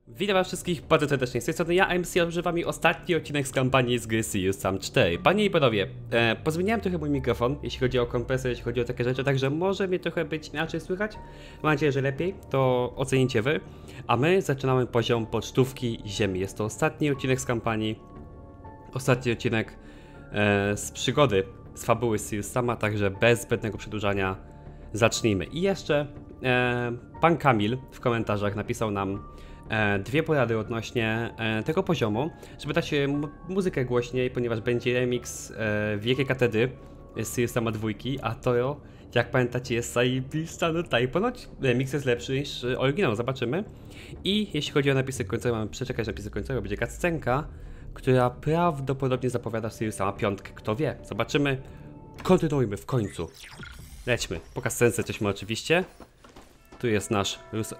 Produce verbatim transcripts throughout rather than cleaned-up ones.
Witam was wszystkich bardzo serdecznie, z tej strony ja, M C, odżywam mi ostatni odcinek z kampanii z gry Serious Sam cztery. Panie i panowie, e, pozmieniałem trochę mój mikrofon, jeśli chodzi o kompresor, jeśli chodzi o takie rzeczy, także może mnie trochę być inaczej słychać. Mam nadzieję, że lepiej, to ocenicie wy. A my zaczynamy poziom pocztówki ziemi. Jest to ostatni odcinek z kampanii, ostatni odcinek e, z przygody, z fabuły Serious Sama, także bez zbędnego przedłużania zacznijmy. I jeszcze e, pan Kamil w komentarzach napisał nam E, dwie porady odnośnie e, tego poziomu, żeby dać mu muzykę głośniej, ponieważ będzie remix e, Wielkiej Katedry z Serious Sama dwójki, a to, jak pamiętacie, jest zajebista, no tutaj ponoć remix jest lepszy niż oryginał, zobaczymy. I jeśli chodzi o napisy końcowe, mamy przeczekać napisy końcowe, będzie cutscenka, która prawdopodobnie zapowiada Serious Sama piątkę, kto wie, zobaczymy. Kontynuujmy w końcu. Lećmy, po cutscence jesteśmy oczywiście. Tu jest nasz Rus...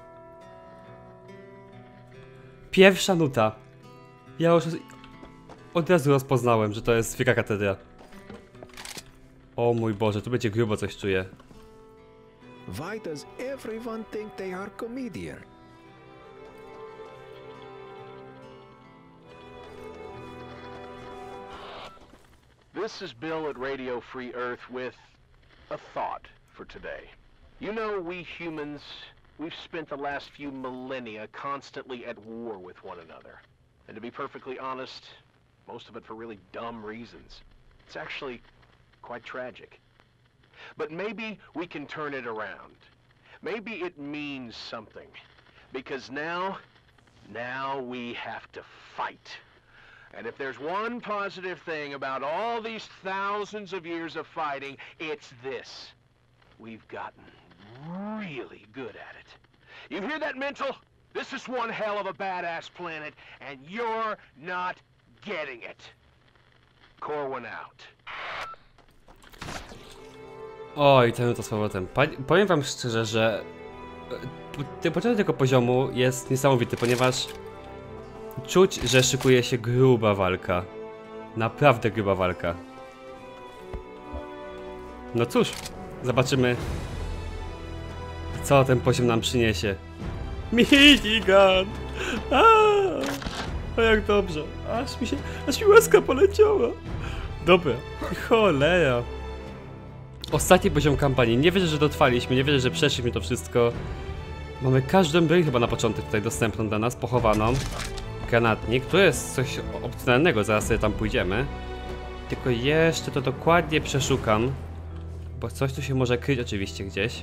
Pierwsza nuta. Ja już od razu rozpoznałem, że to jest Wielka Katedra. O mój Boże, tu będzie grubo, coś czuję. Why does everyone think they are comedian? This is Bill at Radio Free Earth with a thought for today. You know, we humans, we've spent the last few millennia constantly at war with one another. And to be perfectly honest, most of it for really dumb reasons. It's actually quite tragic. But maybe we can turn it around. Maybe it means something. Because now, now we have to fight. And if there's one positive thing about all these thousands of years of fighting, it's this. We've gotten really good at it. You hear that, Mental? This is one hell of a badass planet, and you're not getting it. Corwin out. Oj, ten to z powrotem. Pa powiem wam szczerze, że ten początek tego poziomu jest niesamowity, ponieważ czuć, że szykuje się gruba walka. Naprawdę gruba walka. No cóż, zobaczymy, co ten poziom nam przyniesie. Minigun! O jak dobrze. Aż mi się, aż mi łezka poleciała. Dobra, cholera. Ostatni poziom kampanii. Nie wierzę, że dotrwaliśmy, nie wierzę, że przeszliśmy to wszystko. Mamy każdą broń chyba na początek tutaj dostępną dla nas, pochowaną. Granatnik, to jest coś opcjonalnego, zaraz sobie tam pójdziemy. Tylko jeszcze to dokładnie przeszukam, bo coś tu się może kryć oczywiście gdzieś.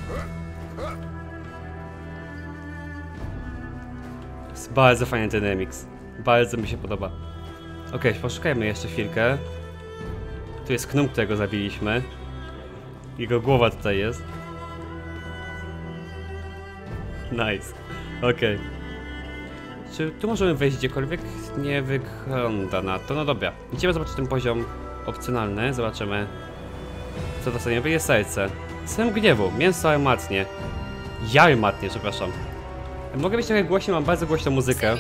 Jest bardzo fajny ten remix. Bardzo mi się podoba. Ok, poszukajmy jeszcze chwilkę. Tu jest Knum, którego zabiliśmy. Jego głowa tutaj jest. Nice. Ok. Czy tu możemy wejść gdziekolwiek? Nie wygląda na to. No dobra. Idziemy zobaczyć ten poziom opcjonalny. Zobaczymy, co dostaniemy. Wyje serce. Sen gniewu. Mięso armatnie. Ja armatnie, przepraszam. Mogę być trochę głośniej, mam bardzo głośną muzykę.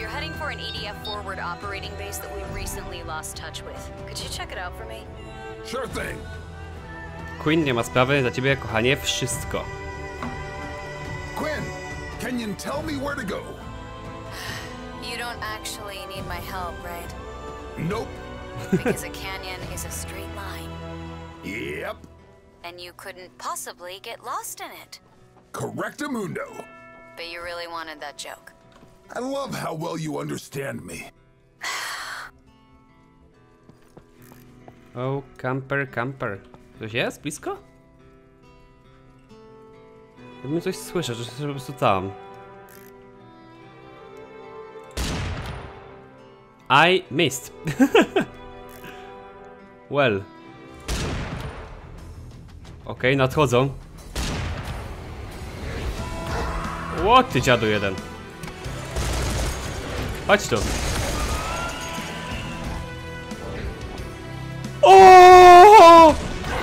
Quinn, nie ma sprawy, za ciebie, kochanie, wszystko. Quinn, can you tell me where to go? You don't actually need my help, right? Nope. Because a canyon is a straight line. Yep. And you couldn't possibly get lost in it. Correctamundo. But you really wanted that joke. I love how well you understand me. O, camper, camper. Coś jest? Blisko? Jakbym coś słyszę, że jest po prostu tam. I missed. Well. Okej, okay, nadchodzą. Ło, ty dziadu jeden. Chodź tu. O!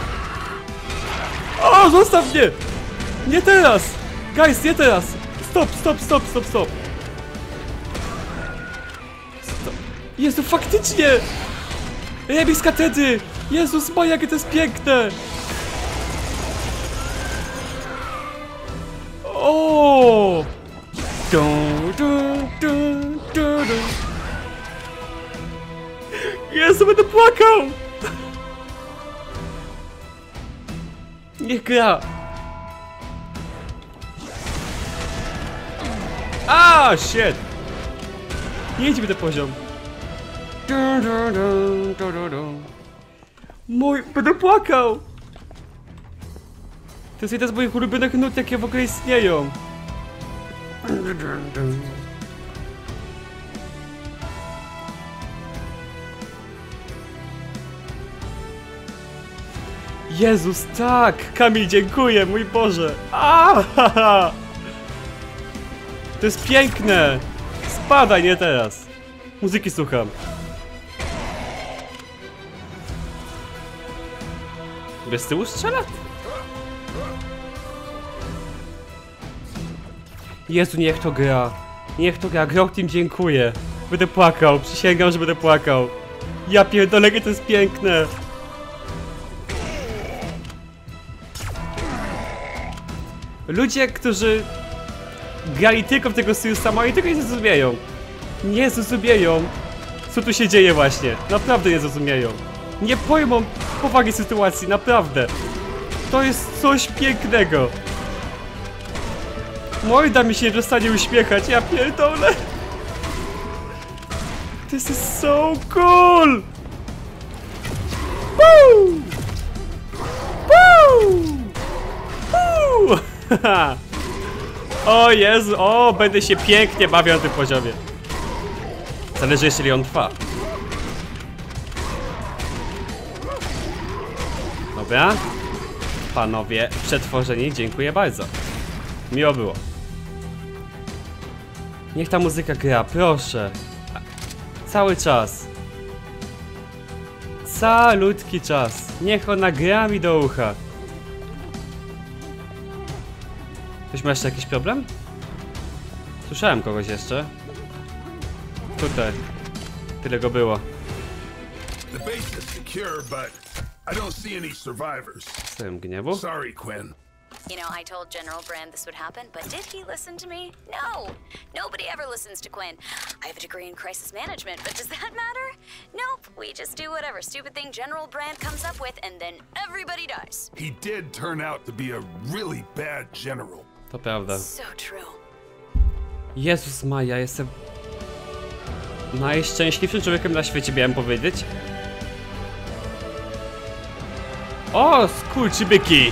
O, zostaw mnie! Nie teraz! Guys, nie teraz! Stop, stop, stop, stop, stop! Stop. Jezu, faktycznie! Remix Katedry! Jezus Maria, jakie to jest piękne! O! Du, du. Dun, dun, dun. Jezu, będę płakał! Niech gra! A, shit! Nie idźmy ten poziom. Dun, dun, dun, dun, dun, dun. Mój, będę płakał! To jest jeden z moich ulubionych nut, jakie w ogóle istnieją. Dun, dun, dun. Jezus, tak! Kamil, dziękuję, mój Boże! Aaaa! To jest piękne! Spadaj, nie teraz! Muzyki słucham. Bez tyłu strzela? Jezu, niech to gra! Niech to gra, Grow Team, dziękuję! Będę płakał, przysięgam, że będę płakał! Ja pierdolę, to jest piękne! Ludzie, którzy grali tylko w tego Siriusa, oni tego nie zrozumieją. Nie zrozumieją, co tu się dzieje właśnie. Naprawdę nie zrozumieją. Nie pojmą powagi sytuacji, naprawdę. To jest coś pięknego. Morda mi się nie przestanie uśmiechać, ja pierdolę. This is so cool! Woo! Woo! Woo! O Jezu, o, będę się pięknie bawił na tym poziomie. Zależy, jeśli on trwa. Dobra. Panowie przetworzeni, dziękuję bardzo. Miło było. Niech ta muzyka gra, proszę. Cały czas. Calutki czas. Niech ona gra mi do ucha. Ktoś ma jeszcze jakiś problem? Słyszałem kogoś jeszcze. Tutaj. Tyle go było. The base is secure, but I don't see any survivors. Swoim gniewu. Sorry, Quinn. You know, I told General Brand this would happen, but did he listen to me? No! Nobody ever listens to Quinn. I have a degree in crisis management, but does that matter? Nope, we just do whatever stupid thing General Brand comes up with, and then everybody dies. He did turn out to be a really bad general. To prawda. So true. Jezus Maja, jestem najszczęśliwszym człowiekiem na świecie, miałem powiedzieć. O, skurczybyki!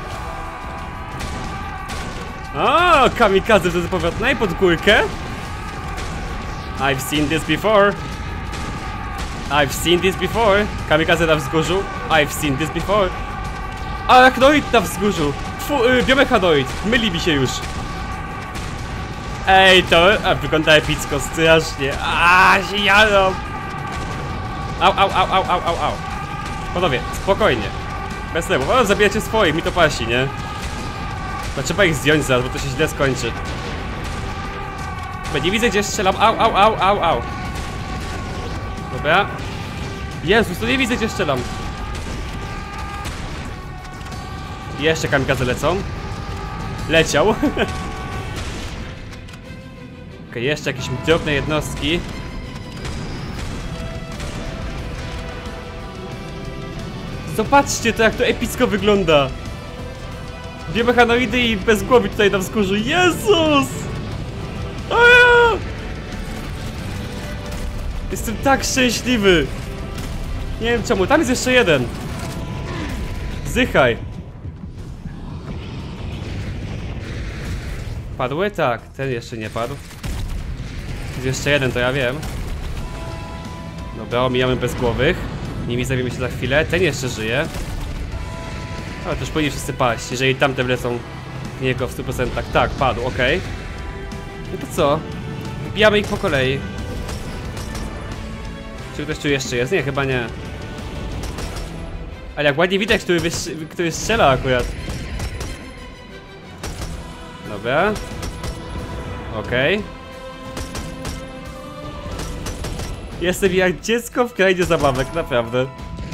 O, kamikaze to zapowiadnej pod górkę. I've seen this before. I've seen this before. Kamikaze na wzgórzu. I've seen this before. Arachnoid na wzgórzu. Fu, y, biomechanoid. Myli mi się już. Ej, to a, wygląda epicko, strasznie. A, się jadą. Au, au, au, au, au, au, au. Panowie, spokojnie. Bez tego. O, zabijacie swoich, mi to pasi, nie? No trzeba ich zdjąć zaraz, bo to się źle skończy. Bo nie widzę, gdzie strzelam. Au, au, au, au, au. Dobra. Jezus, to nie widzę, gdzie strzelam. Jeszcze kamikaze lecą. Leciał. Okej, okay, jeszcze jakieś drobne jednostki. Zobaczcie to, jak to epicko wygląda. Biomechanoidy i bezgłowi tutaj na wzgórzu. Jezus! Aja! Jestem tak szczęśliwy. Nie wiem czemu, tam jest jeszcze jeden. Zdychaj. Padły? Tak, ten jeszcze nie padł. Jest jeszcze jeden, to ja wiem. Dobra, omijamy bezgłowych. Nimi zabijemy się za chwilę. Ten jeszcze żyje. Ale też powinni wszyscy paść, jeżeli tamte lecą w niego w stu procentach. Tak, padł, okej. Okay. No to co? Wbijamy ich po kolei. Czy ktoś tu jeszcze jest? Nie, chyba nie. Ale jak ładnie widać, który, który strzela akurat. Dobra. Okej. Okay. Jestem jak dziecko w krainie zabawek, naprawdę.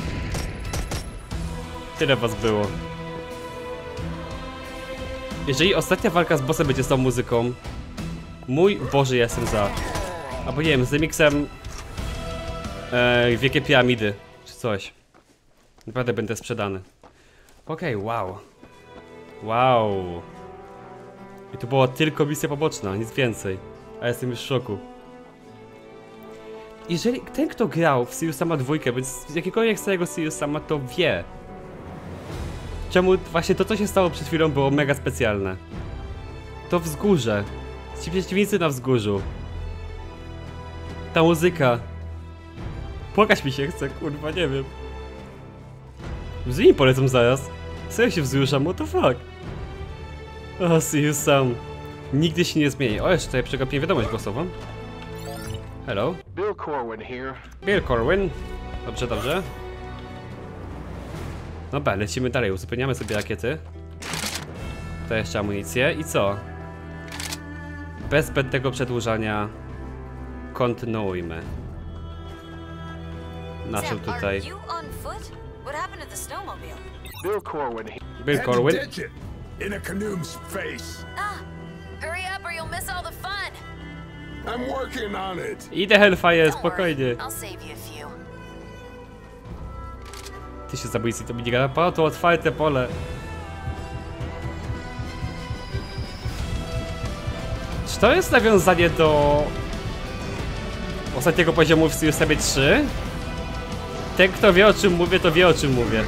Tyle was było. Jeżeli ostatnia walka z bossem będzie z tą muzyką, Mój Boże, ja jestem za. Albo nie wiem, z remixem e, Wielkie Piramidy, czy coś. Naprawdę będę sprzedany. Okej, okay, wow. Wow. I to była tylko misja poboczna, nic więcej. A jestem już w szoku. Jeżeli ten, kto grał w Serious Sama dwójkę, więc z jakiegokolwiek starego Serious Sama, to wie, czemu właśnie to, co się stało przed chwilą, było mega specjalne. To wzgórze. Ci przeciwnicy na wzgórzu. Ta muzyka. Płakać mi się chce, kurwa, nie wiem. Z nimi polecam zaraz. Serio się wzruszam, what the fuck? O, Serious Sam. Nigdy się nie zmieni. O, jeszcze tutaj przegapię wiadomość głosową. Hello. Bill Corwin here. Bill Corwin. Dobrze, dobrze. Dobra, lecimy dalej, uzupełniamy sobie rakiety. To jeszcze amunicję i co? Bez zbędnego przedłużania kontynuujmy. Naszym tutaj. Bill Corwin here. Bill Corwin. Ditch it in a canoe's face. Ah, hurry up or you'll miss all the fun. I'm working on it. Idę Hellfire, Don't spokojnie. worry, I'll save you a few. Ty się zabójcy, to minigana, po to otwarte pole. Czy to jest nawiązanie do ostatniego poziomu w Serious Samie trzy? Ten, kto wie, o czym mówię, to wie, o czym mówię.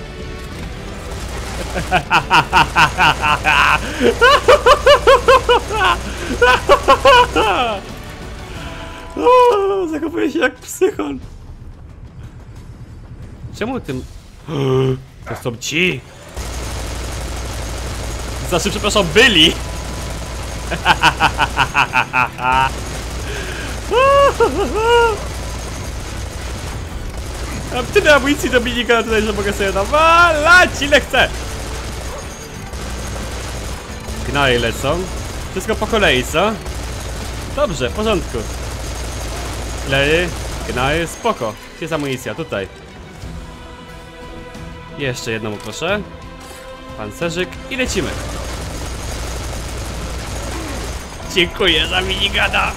O, zachowuję się jak psychol. Czemu tym... To są ci! Znaczy, przepraszam, byli! Mam tyle amunicji do minigana tutaj, że mogę sobie nawalać ile chcę! Gnaje lecą. Wszystko po kolei, co? Dobrze, w porządku. Klery, gnaje, spoko. Gdzie jest amunicja? Tutaj. Jeszcze jedną proszę. Pancerzyk i lecimy. Dziękuję za minigana.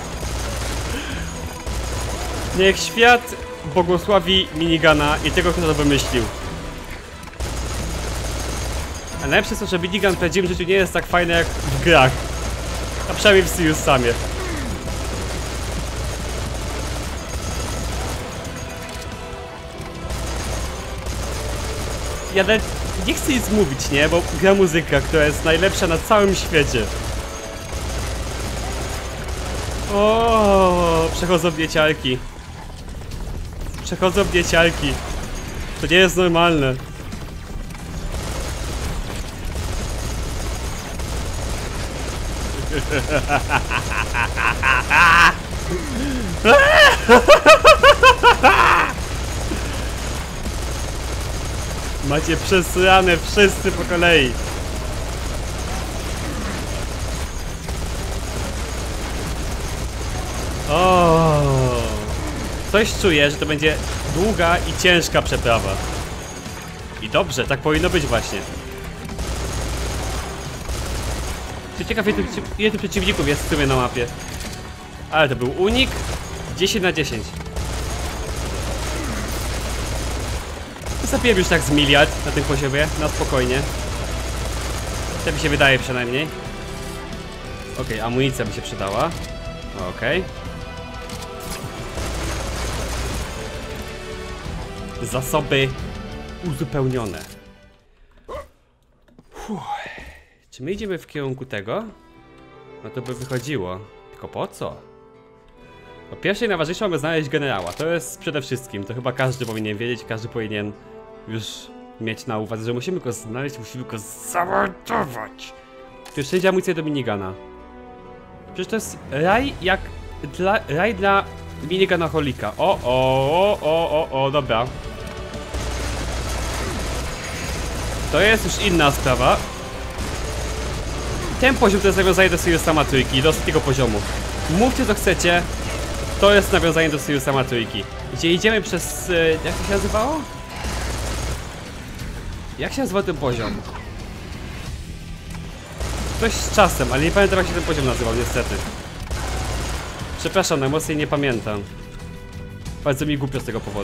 Niech świat błogosławi minigana i tego, kto to wymyślił. A najlepsze jest to, że minigun w prawdziwym życiu nie jest tak fajny jak w grach. A przynajmniej w Serious Samie. Ja nawet nie chcę nic mówić, nie? Bo gra muzyka, która jest najlepsza na całym świecie. O, przechodzą dzieciarki. Przechodzą dzieciarki. To nie jest normalne. Macie przesrane wszyscy po kolei. O, coś czuję, że to będzie długa i ciężka przeprawa. I dobrze, tak powinno być właśnie. Ciekaw, ile, ile tu przeciwników jest w sumie na mapie. Ale to był unik. dziesięć na dziesięć. Zabiłem już tak z miliard na tym poziomie, na spokojnie. Tak mi się wydaje przynajmniej. Okej, okay, amunicja by się przydała. Okej. Okay. Zasoby uzupełnione. Fuh. Czy my idziemy w kierunku tego? No to by wychodziło. Tylko po co? Po pierwsze i najważniejsze, mamy znaleźć generała. To jest przede wszystkim. To chyba każdy powinien wiedzieć, każdy powinien już mieć na uwadze, że musimy go znaleźć, musimy go zamordować. Tu jeszcze idzie amunicja do minigana. Przecież to jest raj jak dla, raj dla minigana holika. O, o, o, o, o, o, dobra. To jest już inna sprawa. Ten poziom to jest nawiązanie do Serious Sama trójki, do ostatniego poziomu. Mówcie co chcecie, to jest nawiązanie do Serious Sama trójki. Gdzie idziemy przez... jak to się nazywało? Jak się nazywa ten poziom? Coś z czasem, ale nie pamiętam jak się ten poziom nazywał niestety. Przepraszam, najmocniej nie pamiętam. Bardzo mi głupio z tego powodu.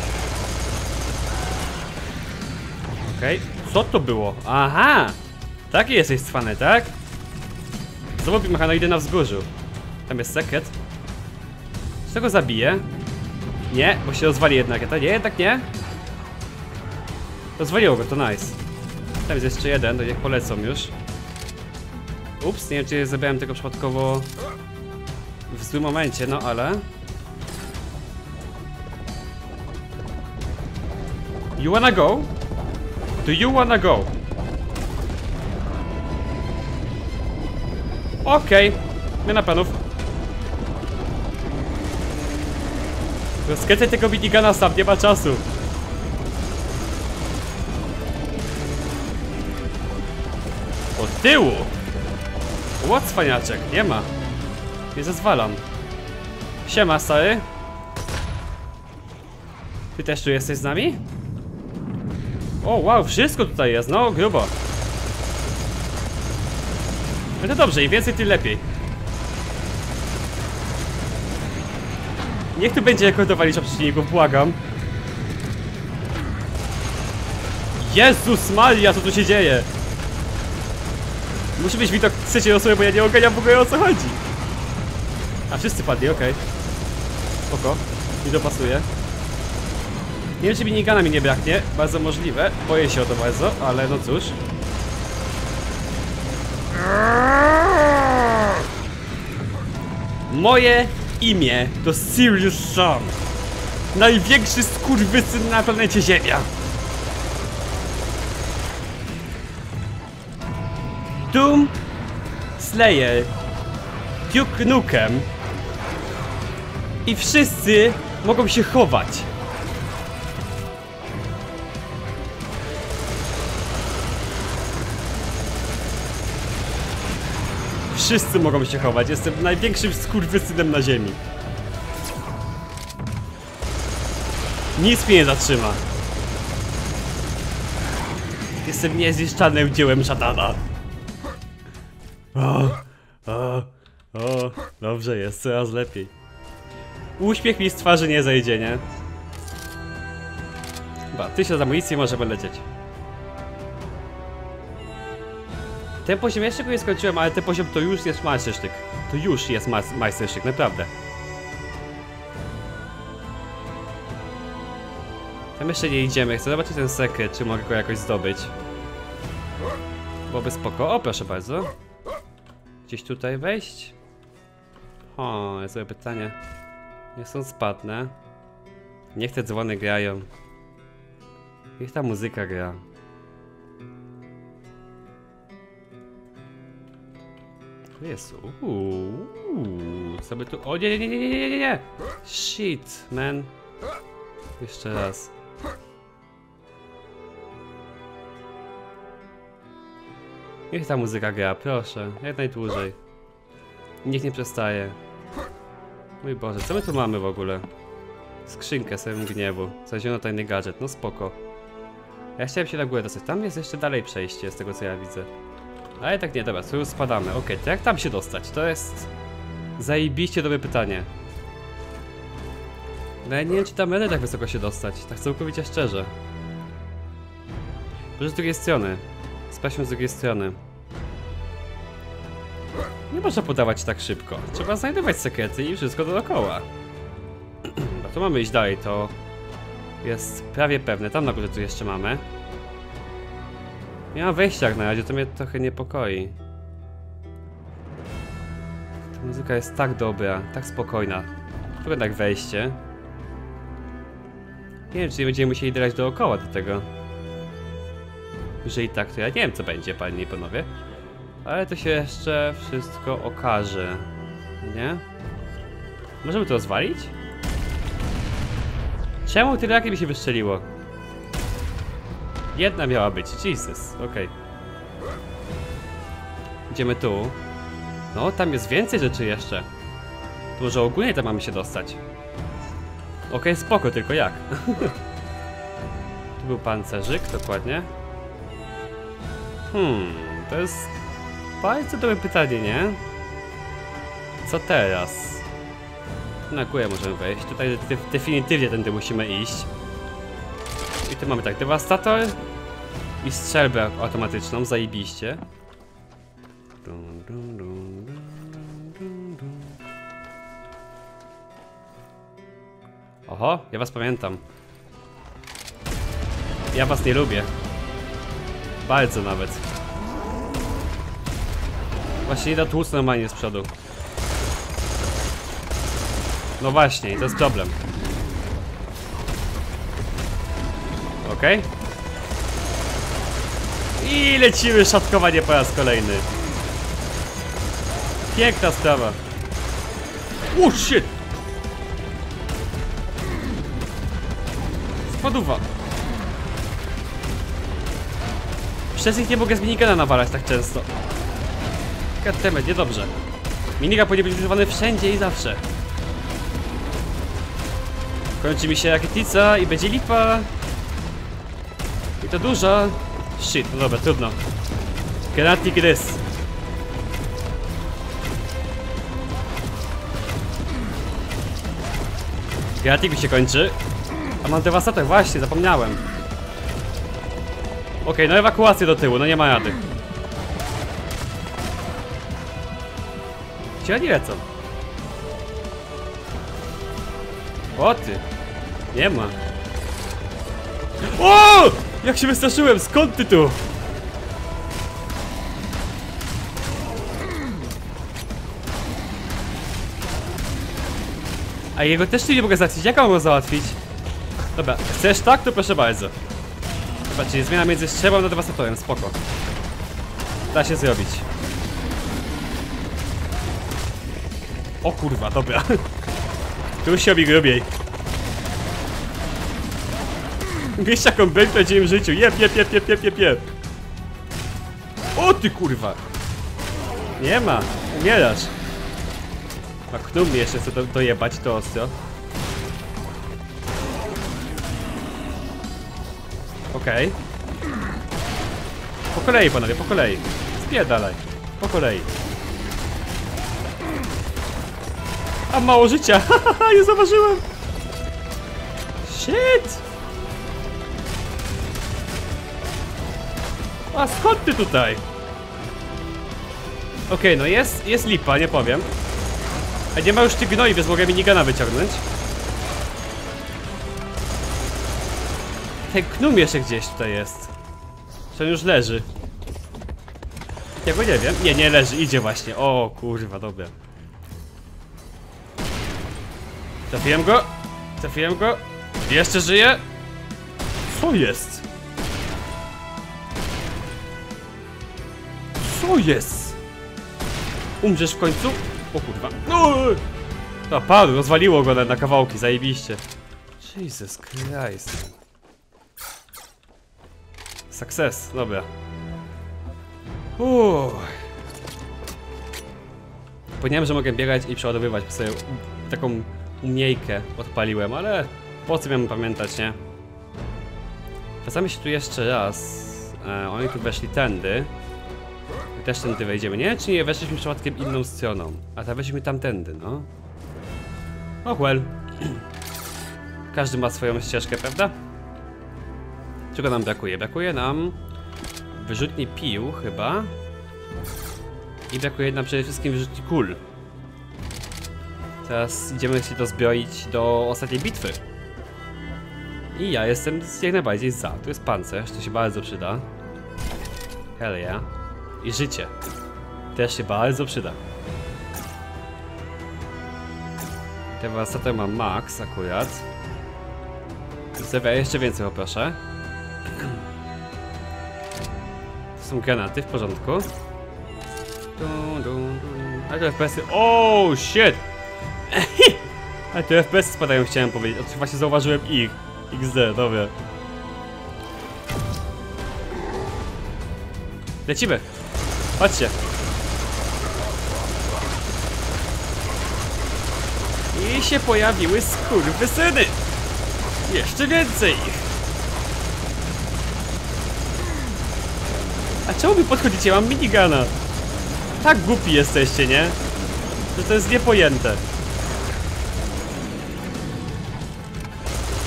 Okej, okay. Co to było? Aha! Taki jesteś cwany, tak? Znowu mechanoidy na wzgórzu. Tam jest sekret. Czy tego zabiję? Nie, bo się rozwali jednak. To nie, jednak nie. Rozwaliło go, to nice. Tam jest jeszcze jeden, to niech polecą już. Ups, nie wiem czy zabrałem tego przypadkowo w złym momencie, no ale... You wanna go? Do you wanna go? Okej, okay. Zmiana planów. Rozkręcaj tego minigana sam, nie ma czasu. Od tyłu! Łot cwaniaczek, nie ma. Nie zezwalam. Siema, stary. Ty też tu jesteś z nami? O, wow, wszystko tutaj jest, no grubo. No to dobrze, im więcej, tym lepiej. Niech tu będzie rekordowali liczba przeciwników, błagam. Jezus Maria, co tu się dzieje? Musi być widok trzeciej osoby, bo ja nie ogarniam w ogóle o co chodzi. A wszyscy padli, okej. Okay. Spoko, mi to pasuje. Nie wiem czy minigana mi nie braknie, bardzo możliwe. Boję się o to bardzo, ale no cóż. Moje imię to Sirius Sam. Największy skurwysyn na planecie Ziemia. Doom Slayer, Duke Nukem i wszyscy mogą się chować. Wszyscy mogą się chować, jestem największym skurwysynem na ziemi. Nic mnie nie zatrzyma. Jestem niezniszczalnym dziełem szatana. O, o, o, dobrze jest, coraz lepiej. Uśmiech mi z twarzy nie zejdzie, nie? Chyba, tysiąc amunicji możemy lecieć. Ten poziom jeszcze go nie skończyłem, ale ten poziom to już jest majstersztyk. To już jest ma majstersztyk, naprawdę. Tam jeszcze nie idziemy, chcę zobaczyć ten sekret, czy mogę go jakoś zdobyć. Byłoby spoko. O, proszę bardzo. Gdzieś tutaj wejść? O, jest sobie pytanie. Niech są spadnę. Niech te dzwony grają. Niech ta muzyka gra. Tu jest. Uuu, co by tu. O nie, nie, nie, nie, nie, nie, nie! Shit, man. Jeszcze raz. Niech ta muzyka gra, proszę, jak najdłużej. Niech nie przestaje. Mój Boże, co my tu mamy w ogóle? Skrzynkę sobie gniewu. Znaleziono tajny gadżet, no spoko. Ja chciałem się na górę dostać, tam jest jeszcze dalej przejście z tego co ja widzę. Ale tak nie, dobra, tu już spadamy. Okej, okay, to jak tam się dostać? To jest... zajebiście dobre pytanie. No ja nie wiem czy tam będę tak wysoko się dostać, tak całkowicie szczerze. Może z drugiej strony. Sprawdźmy z drugiej strony. Nie można podawać tak szybko. Trzeba znajdować sekrety i wszystko dookoła. Bo tu mamy iść dalej, to jest prawie pewne. Tam na górze tu jeszcze mamy. Nie mam wejścia jak na razie, to mnie trochę niepokoi. Ta muzyka jest tak dobra, tak spokojna. Wygląda jak wejście. Nie wiem, czy nie będziemy musieli grać dookoła do tego. Jeżeli tak, to ja nie wiem co będzie, panie i panowie. Ale to się jeszcze wszystko okaże. Nie? Możemy to rozwalić? Czemu tyle rakiet mi się wystrzeliło? Jedna miała być, Jesus, okej. Okay. Idziemy tu. No, tam jest więcej rzeczy jeszcze. To może ogólnie tam mamy się dostać. Okej, okay, spoko, tylko jak? Tu był pancerzyk, dokładnie. Hmm, to jest bardzo dobre pytanie, nie? Co teraz? Na górę możemy wejść. Tutaj de definitywnie tędy musimy iść. I tu mamy tak, dewastator i strzelbę automatyczną, zajebiście. Dun, dun, dun, dun, dun, dun. Oho, ja was pamiętam. Ja was nie lubię. Bardzo nawet. Właśnie nie da tłuc normalnie z przodu. No właśnie, to jest problem. Okej. Okay. I lecimy, szatkowanie po raz kolejny. Piękna sprawa. O shit! Spaduwa. Przez nich nie mogę z minigana nawalać tak często. Goddammit, niedobrze. Minigun powinien być używany wszędzie i zawsze. Kończy mi się rakietica i będzie lipa. I to dużo. Shit, no dobra, trudno. Granatnik rys. Granatnik mi się kończy. A mam dewastator, właśnie, zapomniałem. Okej, okay, no ewakuację do tyłu, no nie ma rady. Gdzie oni lecą? O ty! Nie ma. O! Jak się wystraszyłem! Skąd ty tu? A jego też nie mogę załatwić. Jak mam go załatwić? Dobra, chcesz tak? To proszę bardzo. Dobra, czyli zmiana między strzelbą a dewastatorem, spoko. Da się zrobić. O kurwa, dobra. Tu się robi grubiej. Wiesz jaką broń w im życiu. Jep, jep, jep, jep, jep, jep, jep. O ty kurwa. Nie ma. Umierasz. A kto mnie jeszcze chce do, dojebać to ostro. Okej. Okay. Po kolei panowie, po kolei. Spierdalaj. Po kolei. A mało życia. Hahaha, nie zauważyłem. Shit. A skąd ty tutaj? Okej, okay, no jest, jest lipa, nie powiem. A nie ma już tych gnoi, więc mogę minigana wyciągnąć. Ten knum jeszcze gdzieś tutaj jest. Czy on już leży? Ja go nie wiem. Nie, nie leży, idzie właśnie. O kurwa, dobra. Trafiłem go. Trafiłem go. Jeszcze żyje. Co jest? Co jest? Umrzesz w końcu? O kurwa. No! To padł, rozwaliło go na, na kawałki, zajebiście. Jesus Christ. Success, dobra. Uuu. Powiedziałem, że mogę biegać i przeładowywać, bo sobie taką umiejkę odpaliłem, ale po co miałem pamiętać, nie? Wracamy się tu jeszcze raz. E, oni tu weszli tędy. I też tędy wejdziemy. Nie wiem, czy nie weszliśmy przypadkiem inną stroną. A ta weszliśmy tamtędy, no. Oh well. Każdy ma swoją ścieżkę, prawda? Czego nam brakuje? Brakuje nam wyrzutni pił, chyba. I brakuje nam przede wszystkim wyrzutni kul. Teraz idziemy się dozbroić do ostatniej bitwy. I ja jestem jak najbardziej za. Tu jest pancerz, to się bardzo przyda. Hell yeah. I życie. Też się bardzo przyda. Devastator mam max akurat. Zdrowia jeszcze więcej poproszę. To są granaty, w porządku. Ale to F P S-y. Oh shit! Ale to F P S-y spadają, chciałem powiedzieć. Otóż właśnie zauważyłem ich. X D, dobra. Lecimy! Chodźcie! I się pojawiły skurwysyny! Jeszcze więcej ich! A czemu wy podchodzicie? Mam minigana! Tak głupi jesteście, nie? Że to jest niepojęte.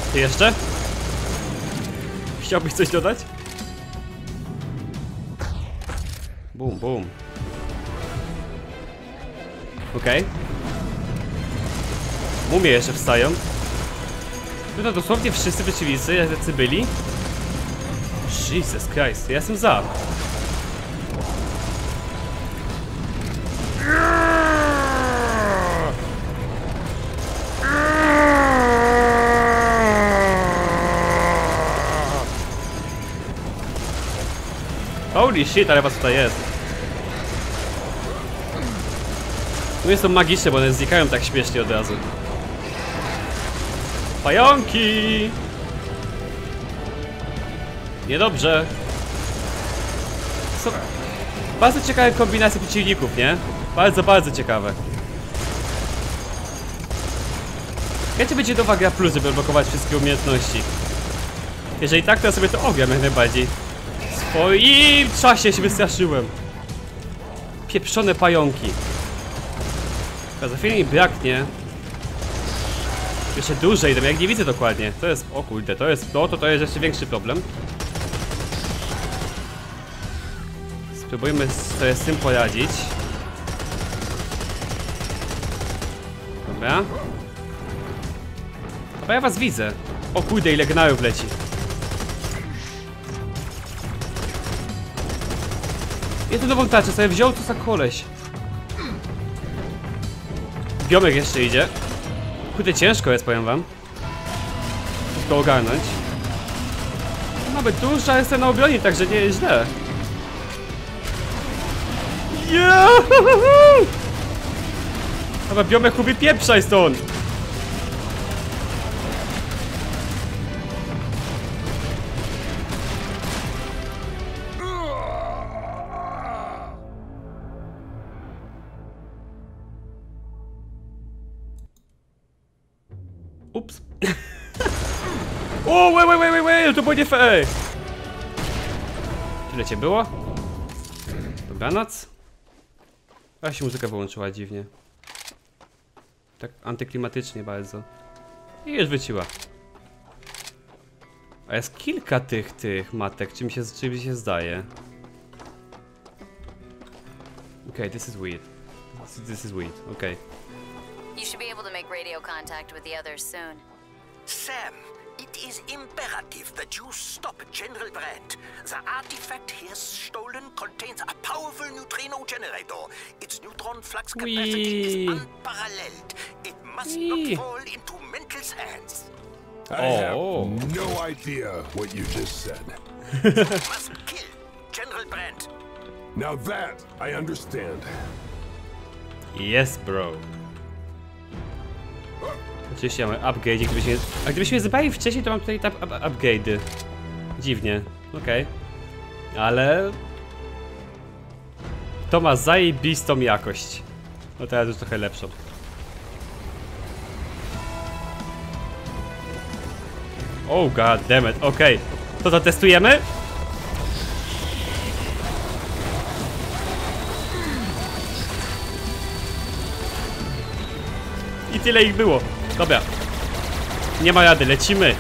Ty jeszcze? Chciałbyś coś dodać? Bum, bum. Okej. Okay. Mumie jeszcze wstają. No to dosłownie wszyscy przeciwnicy, jacy byli. Jesus Christ, ja jestem za. Holy shit, ale was tutaj jest. No jest to magiczne, bo one znikają tak śmiesznie od razu. Pająki! Niedobrze. Co? Bardzo ciekawe kombinacje przeciwników, nie? Bardzo, bardzo ciekawe. Jaka będzie nowa gra plus, żeby blokować wszystkie umiejętności? Jeżeli tak, to ja sobie to ogram jak najbardziej. W swoim czasie się wystraszyłem. Pieprzone pająki. A za chwilę mi braknie. Jeszcze dłużej, to jak nie widzę dokładnie. To jest, o kurde, to jest, no to to jest jeszcze większy problem. Spróbujmy sobie z tym poradzić. Dobra. Chyba ja was widzę. O kurde, ile gnajów leci. Jedną nową tarczę sobie wziął, co za koleś. Biomek jeszcze idzie. Kurde, ciężko jest, powiem wam. To ogarnąć. Mamy dużo, ale jestem na obronie, także nie jest źle. Yeah! Dobra, Biomek, wypieprzaj stąd! Ups. O, wait, wait, wait, wait, wait, to było nie fair. Tyle cię było? Dobranoc. A się muzyka wyłączyła dziwnie. Tak antyklimatycznie bardzo. I już wyciła. A jest kilka tych, tych matek, czy mi się, czy mi się zdaje. Okay, this is weird. This, this is weird, okay. You should be able to make radio contact with the others soon. Sam, it is imperative that you stop General Brandt. The artifact he has stolen contains a powerful neutrino generator. Its neutron flux capacity Wee. is unparalleled. It must Wee. not fall into Mental's hands. I Oh. have no idea what you just said. You must kill General Brandt. Now that I understand. Yes, bro. Oczywiście mamy upgrade, gdybyśmy... A gdybyśmy je zebrali wcześniej, to mam tutaj up, up, upgrade'y. Dziwnie, okej. Okay. Ale... To ma zajebistą jakość. No teraz już trochę lepszą. Oh god damn it, okej. Okay. To zatestujemy? I tyle ich było. Dobra. Nie ma rady, lecimy.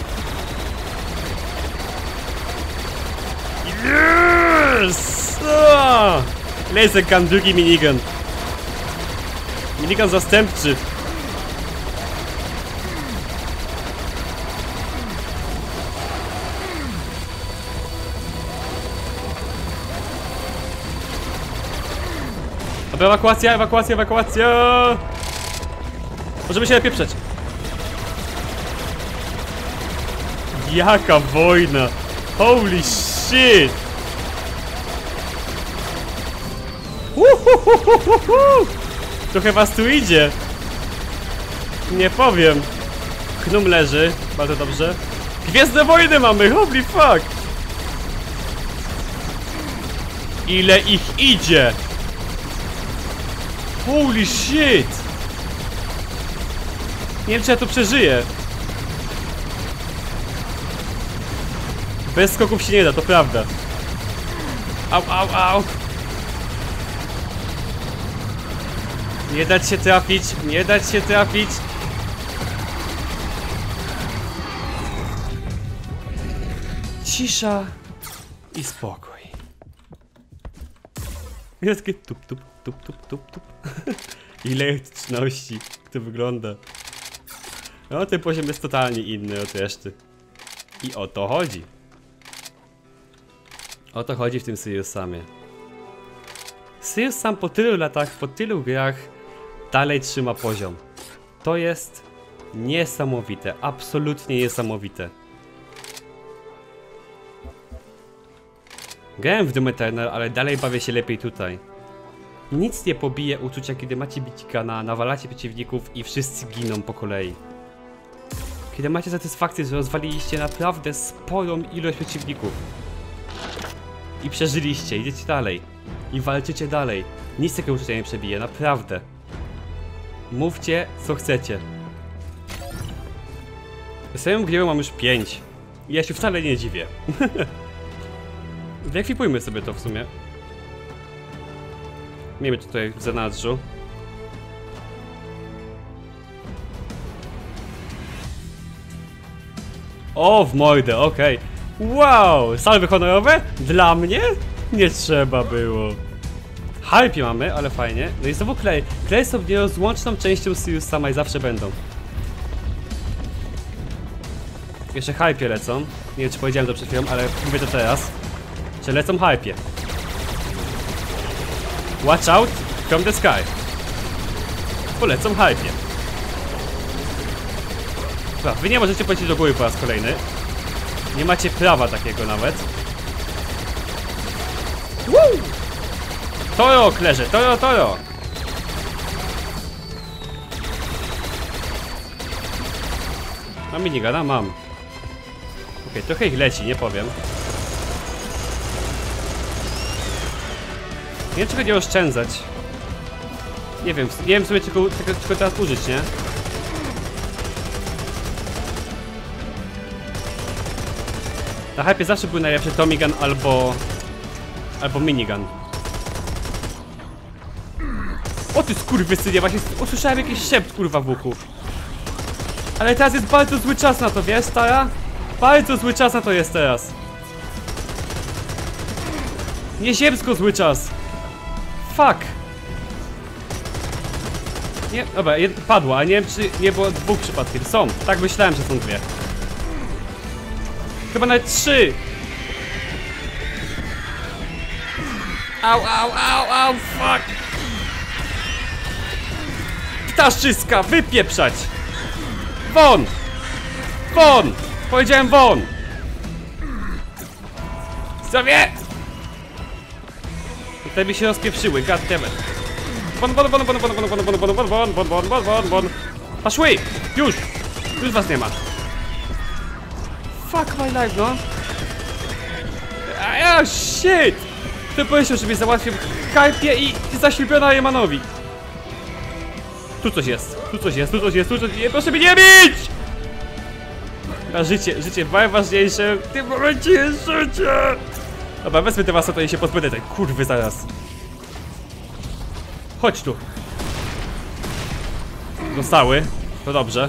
Yes! Ah! Laser gun, drugi minigun. Minigun zastępczy. Dobra, ewakuacja, ewakuacja, ewakuacja! Możemy się napieprzeć. Jaka wojna! Holy shit! Uhuhuhuhuhu! Trochę was tu idzie. Nie powiem. Knum leży, bardzo dobrze. Gwiezdne wojny mamy, holy fuck! Ile ich idzie! Holy shit! Nie wiem, czy ja to przeżyję. Bez skoków się nie da, to prawda. Au, au, au. Nie dać się trafić, nie dać się trafić. cisza i spokój. Jest takie tup, tup, tup, tup, tup, tup. Ile elektryczności, jak to wygląda. No, ten poziom jest totalnie inny od reszty. I o to chodzi. O to chodzi w tym Serious Samie. Serious Sam po tylu latach, po tylu grach dalej trzyma poziom. To jest niesamowite, absolutnie niesamowite. Grałem w Doom Eternal, ale dalej bawię się lepiej tutaj. Nic nie pobije uczucia, kiedy macie bicikana, nawalacie przeciwników i wszyscy giną po kolei. Kiedy macie satysfakcję, że rozwaliliście naprawdę sporą ilość przeciwników. I przeżyliście, idziecie dalej. I walczycie dalej. Nic takiego uczucia nie przebije, naprawdę. Mówcie, co chcecie. Swoją grę mam już pięć. I ja się wcale nie dziwię. Wyekwipujmy sobie to w sumie. Miejmy to tutaj w zanadrzu. O, w mordę, okej. Okay. Wow, salwy honorowe? Dla mnie? Nie trzeba było. Harpie mamy, ale fajnie. No i znowu Clay. Clay są nierozłączną częścią Serious Sama i zawsze będą. Jeszcze harpie lecą. Nie wiem, czy powiedziałem to przed chwilą, ale mówię to teraz. Że lecą harpie. Watch out from the sky. Polecą harpie. Dobra, wy nie możecie polecieć do góry po raz kolejny. Nie macie prawa takiego nawet. Woo! Toro, klerze, toro, toro. Mam minigana? Mam. Okej, okay, trochę ich leci, nie powiem. Nie wiem, czego nie oszczędzać. Nie wiem, nie wiem sobie czego, czego, czego teraz użyć, nie? Na hypie zawsze był najlepszy Tommy Gun albo... albo minigun. O ty skurwysynie, właśnie usłyszałem jakiś szept kurwa w uchu. Ale teraz jest bardzo zły czas na to, wiesz, stara? Bardzo zły czas na to jest teraz. Nieziemsko zły czas. Fuck. Nie, dobra, jed, padła, a nie wiem czy nie było dwóch przypadkiem. Są, tak myślałem, że są dwie. Chyba nawet trzy. Au, au, au, au, fuck. Ptaszczyska, wypieprzać. Won. Won. Powiedziałem won. Zdrowie. Te mi się rozpieprzyły, goddammit. Bon, bon, bon, bon, bon, bon, bon, bon, bon, bon, bon, bon, bon, bon, bon, bon. Paszły! Już! Już was nie ma. Fuck my life, no. Ah, shit! Ty powiedział, że mnie załatwił Harpie i zaślubiona Jemanowi. Tu coś jest, tu coś jest, tu coś jest, tu coś jest. Proszę mnie nie bić! A życie, życie najważniejsze. W tym momencie jest życie! Dobra, wezmę te wasy, to i się pozbędę tej kurwy zaraz. Chodź tu. Dostały. To dobrze.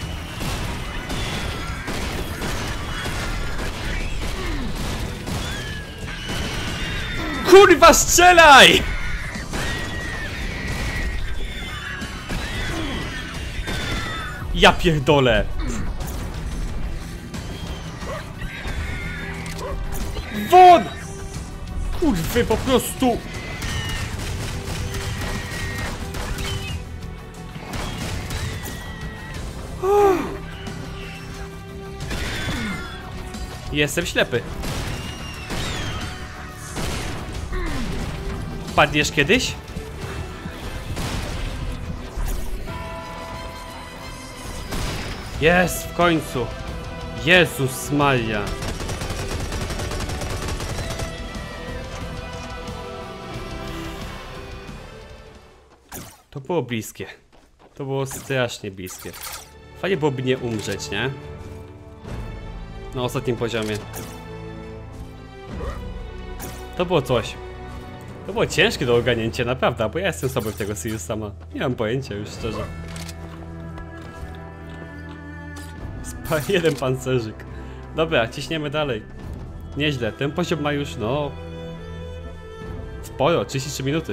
Kurwa, strzelaj! Ja pierdolę. Won! Kurwy, po prostu. Jestem ślepy. Padniesz kiedyś? Jest, w końcu. Jezus Maria. To było bliskie. To było strasznie bliskie. Fajnie byłoby nie umrzeć, nie? Na ostatnim poziomie. To było coś. To było ciężkie do ogarnięcia, naprawdę, bo ja jestem sobie w tego Serious Sama. Nie mam pojęcia już, szczerze. Spa jeden pancerzyk. Dobra, ciśniemy dalej. Nieźle, ten poziom ma już, no... sporo, trzydzieści trzy minuty.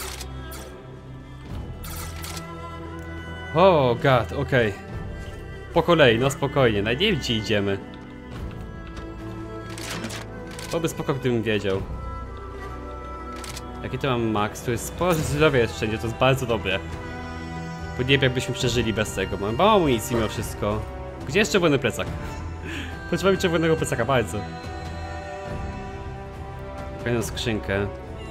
O, oh god, okej. Okay. Po kolei, no spokojnie, na nie wiem gdzie idziemy. Byłoby spoko, gdybym wiedział. Jaki to mam max? To jest sporo zdrowia jest wszędzie, to jest bardzo dobre. Bo nie wiem jakbyśmy przeżyli bez tego, mam mało amunicji mimo wszystko. Gdzie jest czerwony plecak? Potrzebujemy czerwonego plecaka, bardzo. Kolejną skrzynkę.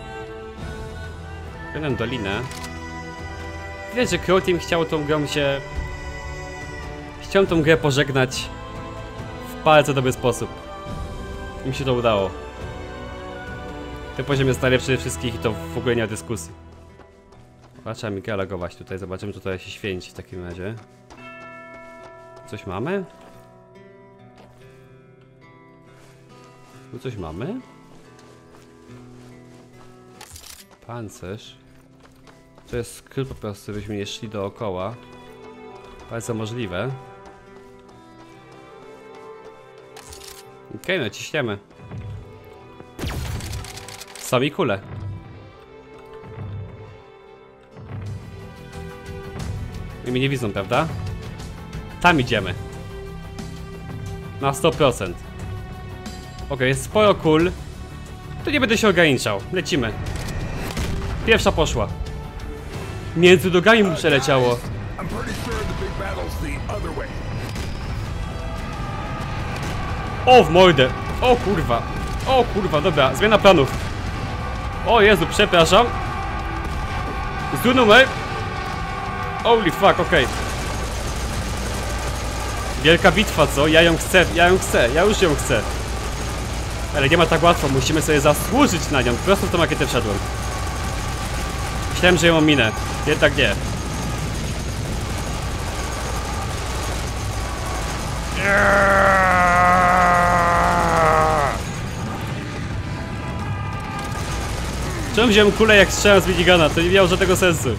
Kolejną dolinę. Widać, że Crow Team chciał tą grą się... Chciał tą grę pożegnać w bardzo dobry sposób. Im się to udało. Ten poziom jest najlepszy ze wszystkich i to w ogóle nie ma dyskusji. Trzeba mi logować tutaj, zobaczymy co tutaj się święci w takim razie. Coś mamy? Tu coś mamy? Pancerz. To jest skrót po prostu, byśmy nie szli dookoła. Bardzo możliwe. Okej, okay, no ciśniemy. Są i kule. I mnie nie widzą, prawda? Tam idziemy. Na sto procent. Okej, okay, jest sporo kul. To nie będę się ograniczał. Lecimy. Pierwsza poszła. Między nogami mu przeleciało. O, w mordę. O kurwa. O kurwa, dobra, zmiana planów. O Jezu, przepraszam. Zły numer. Holy fuck, okej. Okay. Wielka bitwa, co? Ja ją chcę, ja ją chcę, ja już ją chcę. Ale nie ma tak łatwo, musimy sobie zasłużyć na nią. Prosto w tą rakietę wszedłem. Myślałem, że ją minę. Jednak nie. Czemu wziąłem kulę jak strzelam z minigana? To nie miało żadnego sensu.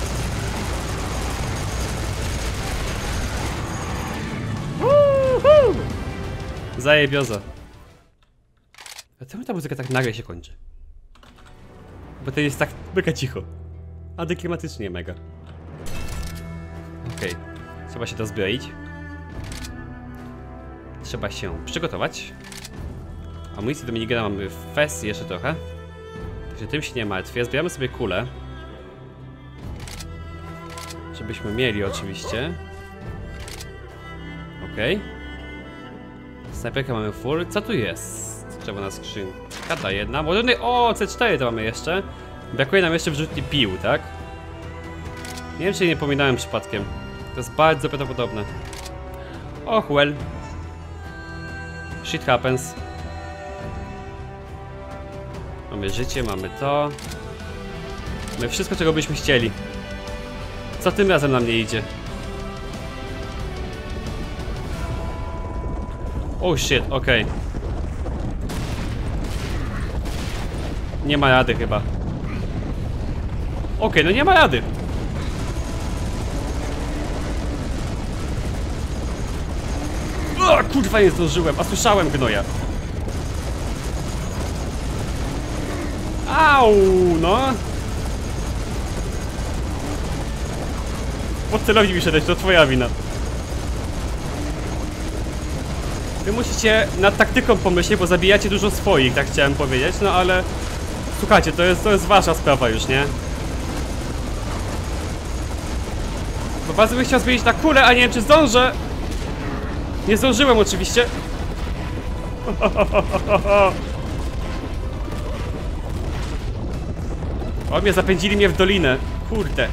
Zajebioza. A czemu ta muzyka tak nagle się kończy? Bo to jest tak mega cicho. Antyklimatycznie mega. Okej. Okay. Trzeba się dozbroić. Trzeba się przygotować. Amunicji do minigana mamy w fest jeszcze trochę. Także tym się nie martwię. Zbieramy sobie kulę. Żebyśmy mieli oczywiście. Okej. Okay. Snajperkę mamy full. Co tu jest? Czerwona skrzynka, ta jedna. Moderny. O, C cztery to mamy jeszcze. Brakuje nam jeszcze wrzutni pił, tak? Nie wiem, czy nie pominąłem przypadkiem. To jest bardzo prawdopodobne. Och, well. Shit happens. Mamy życie, mamy to. Mamy wszystko, czego byśmy chcieli. Co tym razem nam nie idzie? Oh shit, okej. Okay. Nie ma rady chyba. Okej, okay, no nie ma rady. O, kurwa, nie zdążyłem, a słyszałem gnoja. Au, no. Pod celownik mi szedłeś, to twoja wina. Wy musicie nad taktyką pomyśleć, bo zabijacie dużo swoich, tak chciałem powiedzieć, no ale... Słuchajcie, to jest, to jest wasza sprawa już, nie? Bo bardzo bym chciał zmienić na kulę, a nie wiem czy zdążę. Nie zdążyłem oczywiście. O, mnie zapędzili mnie w dolinę. Kurde.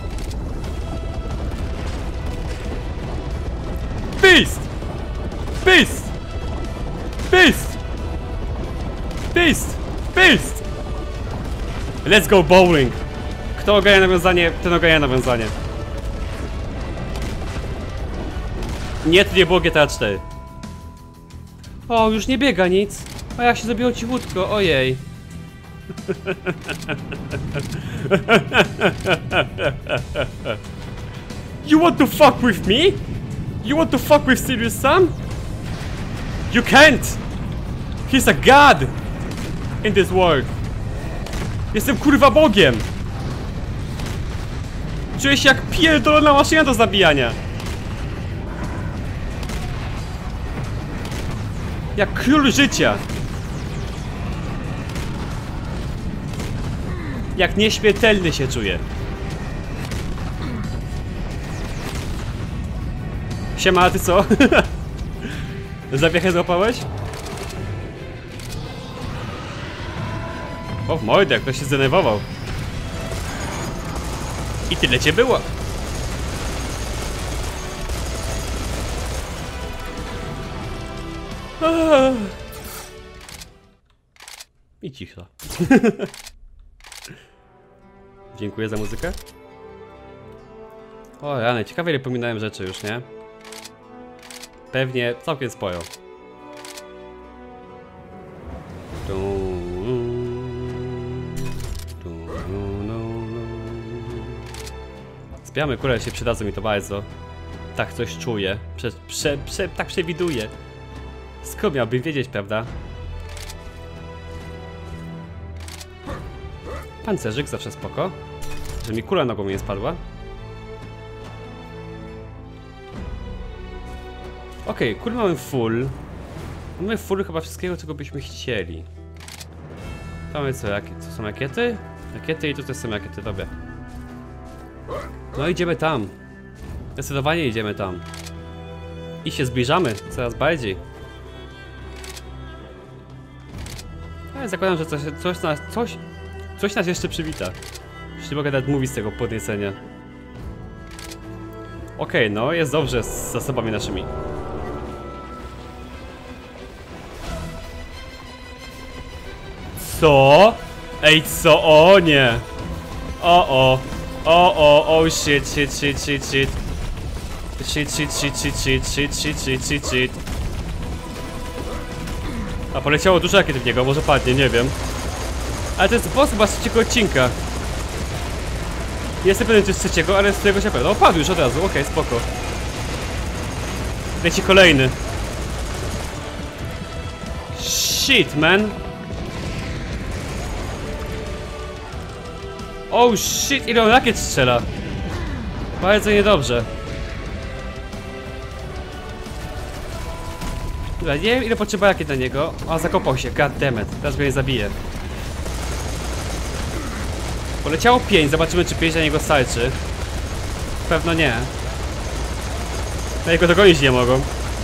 Beast! Beast! Beast! Beast! Beast! Let's go bowling! Kto ogarnia nawiązanie, ten ogarnia nawiązanie. Nie, to nie było G T A cztery. O, już nie biega nic. A jak się zrobiło cichutko, ojej. You want to fuck with me? You want to fuck with Serious Sam? You can't! He's a god in this world. Jestem kurwa Bogiem. Czuję się jak pierdolona maszyna do zabijania. Jak król życia. Jak nieśmiertelny się czuję. Siema, a ty co? Zawiechę złapałeś? O, w mordę, jak ktoś się zdenerwował. I tyle cię było. I cisza. Dziękuję za muzykę. O rany, ciekawe ile pominąłem rzeczy już, nie? Pewnie całkiem sporo. Zbieramy kule, się przydadzą mi to bardzo. Tak coś czuję. Prze, prze, prze, tak przewiduję. Skąd miałbym wiedzieć, prawda? Pancerzyk zawsze spoko. Że mi kula nogą nie spadła. Okej, okay, kul mamy full. Mamy full chyba wszystkiego, czego byśmy chcieli. To mamy co, jakie, co są rakiety? Rakiety i tutaj są rakiety, dobra. No idziemy tam. Zdecydowanie idziemy tam. I się zbliżamy coraz bardziej. Ale zakładam, że coś, coś nas, coś, coś nas jeszcze przywita. Już nie mogę nawet mówić z tego podniecenia. Okej, okay, no jest dobrze z zasobami naszymi. Co? Ej, co? O nie! O o! O o! O shit, shit, shit, shit, shit. Shit, shit, shit, shit, shit, shit, shit, shit, shit, shit. A poleciało dużo rakiet w niego, może padnie, nie wiem. Ale to jest boss chyba z trzeciego odcinka. Nie jestem pewien, czy jest trzeciego, ale z którego się pewno. O, padł już od razu, okej, okay, spoko. Leci kolejny. Shit, man. Oh shit, ile on rakiet strzela. Bardzo niedobrze. Dobra, nie wiem ile potrzeba rakiet na niego. O, zakopał się, goddammit. Teraz go nie zabiję. Poleciało pięć, zobaczymy czy pięć na niego starczy. Pewno nie. Na niego dogonić nie mogą.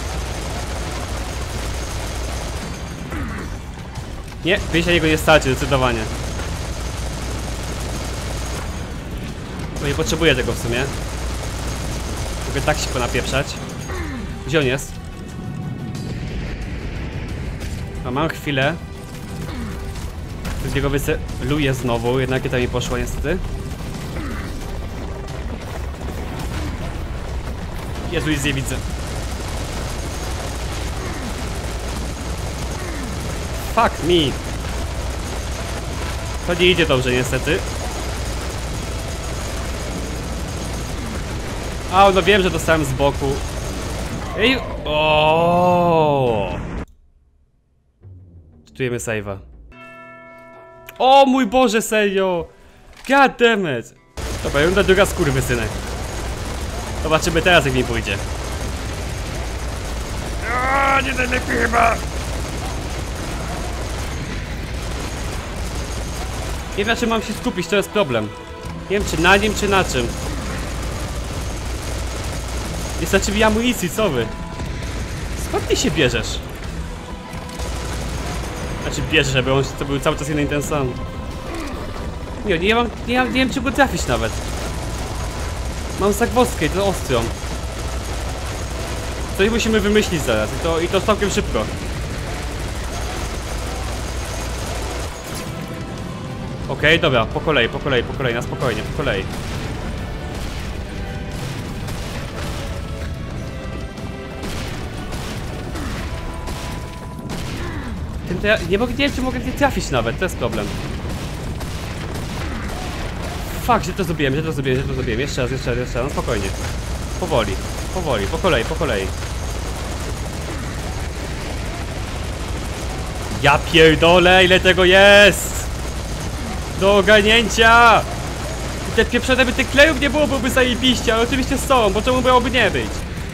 Nie, pięć na niego nie starczy, zdecydowanie. Bo nie potrzebuję tego w sumie. Mogę tak się ponapieprzać. Gdzie on jest? A mam chwilę. Z niego wyceluję znowu, jednak rakieta mi poszła niestety. Jezu, nic nie widzę. Fuck me. To nie idzie dobrze niestety. A, no wiem, że dostałem z boku. Ej, o. Czytujemy save'a. O mój Boże, serio! God damn it! Dobra, runda druga skurwysynek. Zobaczymy teraz jak mi pójdzie. Aaaa, nie najlepiej chyba! Nie wiem, na czym mam się skupić, to jest problem. Nie wiem czy na nim, czy na czym. Nie starczy mi amunicji, co wy? Skąd ty się bierzesz? Znaczy bierze, żeby on to był cały czas jeden i ten sam. Nie, nie, mam, nie, nie wiem czy go trafić nawet. Mam zagwozdkę i to ostrą. Coś musimy wymyślić zaraz i to, i to całkiem szybko. Okej, okay, dobra, po kolei, po kolei, po kolei, na spokojnie, po kolei. Tym to ja nie, mogę, nie wiem czy mogę nie trafić nawet, to jest problem. Fuck, że to zrobiłem, że to zrobiłem, że to zrobiłem. Jeszcze raz, jeszcze raz, jeszcze raz, no spokojnie. Powoli, powoli, po kolei, po kolei. Ja pierdolę, ile tego jest! Do ogarnięcia! I te pieprzone by tych klejów nie było, byłoby zajebiście, ale oczywiście są, bo czemu miałoby nie być?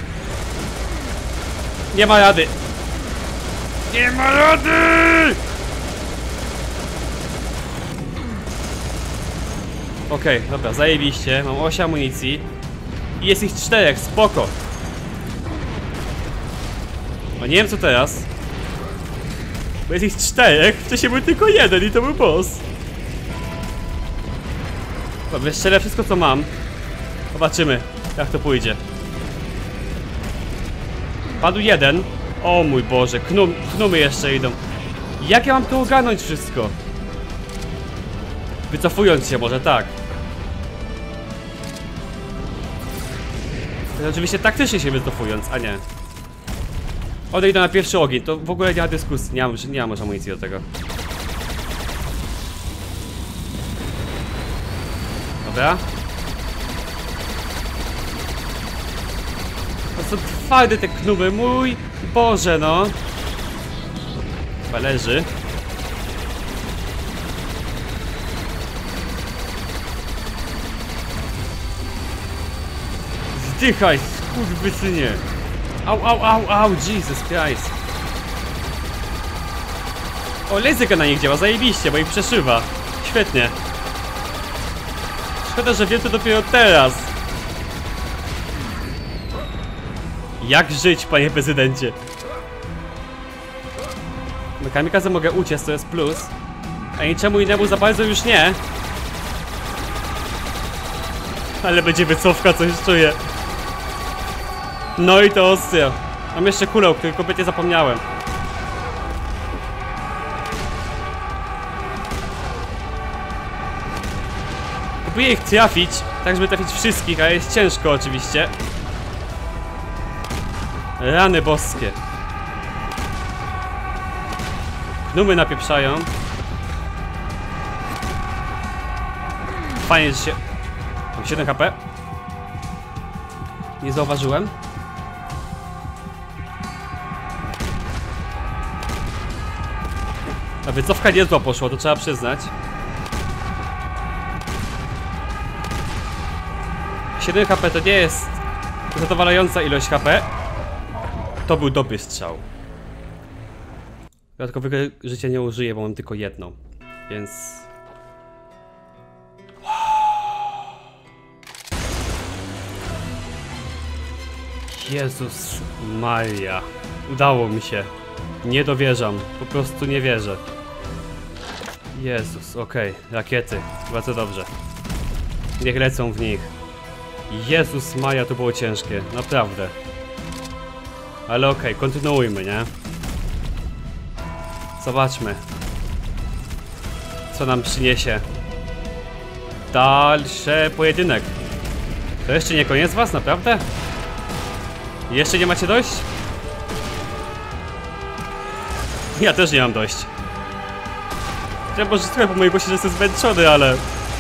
Nie ma rady! Nie ma rady! Okej, okay, dobra, zajebiście, mam osiem amunicji. I jest ich czterech, spoko. No nie wiem co teraz. Bo jest ich czterech, wcześniej był tylko jeden i to był boss. Dobra, strzelę wszystko co mam. Zobaczymy, jak to pójdzie. Padł jeden. O mój Boże, knum, knumy jeszcze idą. Jak ja mam to ogarnąć wszystko? Wycofując się może, tak. Oczywiście taktycznie się wycofując, a nie. Odejdę na pierwszy ogień, to w ogóle nie ma dyskusji, nie mam, nie mam już amunicji do tego. Dobra. To są twarde te knuby, mój Boże no. Chyba leży. Zdychaj, skurwysynie. Au, au, au, au, Jesus Christ. O, laserka na nich działa, zajebiście, bo ich przeszywa. Świetnie. Szkoda, że wiem to dopiero teraz. Jak żyć, panie prezydencie? Na kamikadze mogę uciec, to jest plus. A niczemu innemu za bardzo już nie. Ale będzie wycofka, coś czuję. No i to ostro. Mam jeszcze kulę, o której kompletnie zapomniałem. Próbuję ich trafić, tak żeby trafić wszystkich, ale jest ciężko oczywiście. Rany boskie. Knumy napieprzają. Fajnie, że się... Mam siedem H P. Nie zauważyłem. A wycofka niezła poszła, to trzeba przyznać. siedem H P to nie jest zadowalająca ilość H P. To był dobry strzał. Dodatkowego życia nie użyję, bo mam tylko jedno. Więc... Jezus Maria. Udało mi się. Nie dowierzam. Po prostu nie wierzę. Jezus, okej. Okay. Rakiety. Bardzo dobrze. Niech lecą w nich. Jezus Maria, to było ciężkie. Naprawdę. Ale okej, okay, kontynuujmy, nie? Zobaczmy. Co nam przyniesie dalszy pojedynek. To jeszcze nie koniec was, naprawdę? Jeszcze nie macie dość? Ja też nie mam dość. Ja może trochę po mojej głosie, że jestem zmęczony, ale...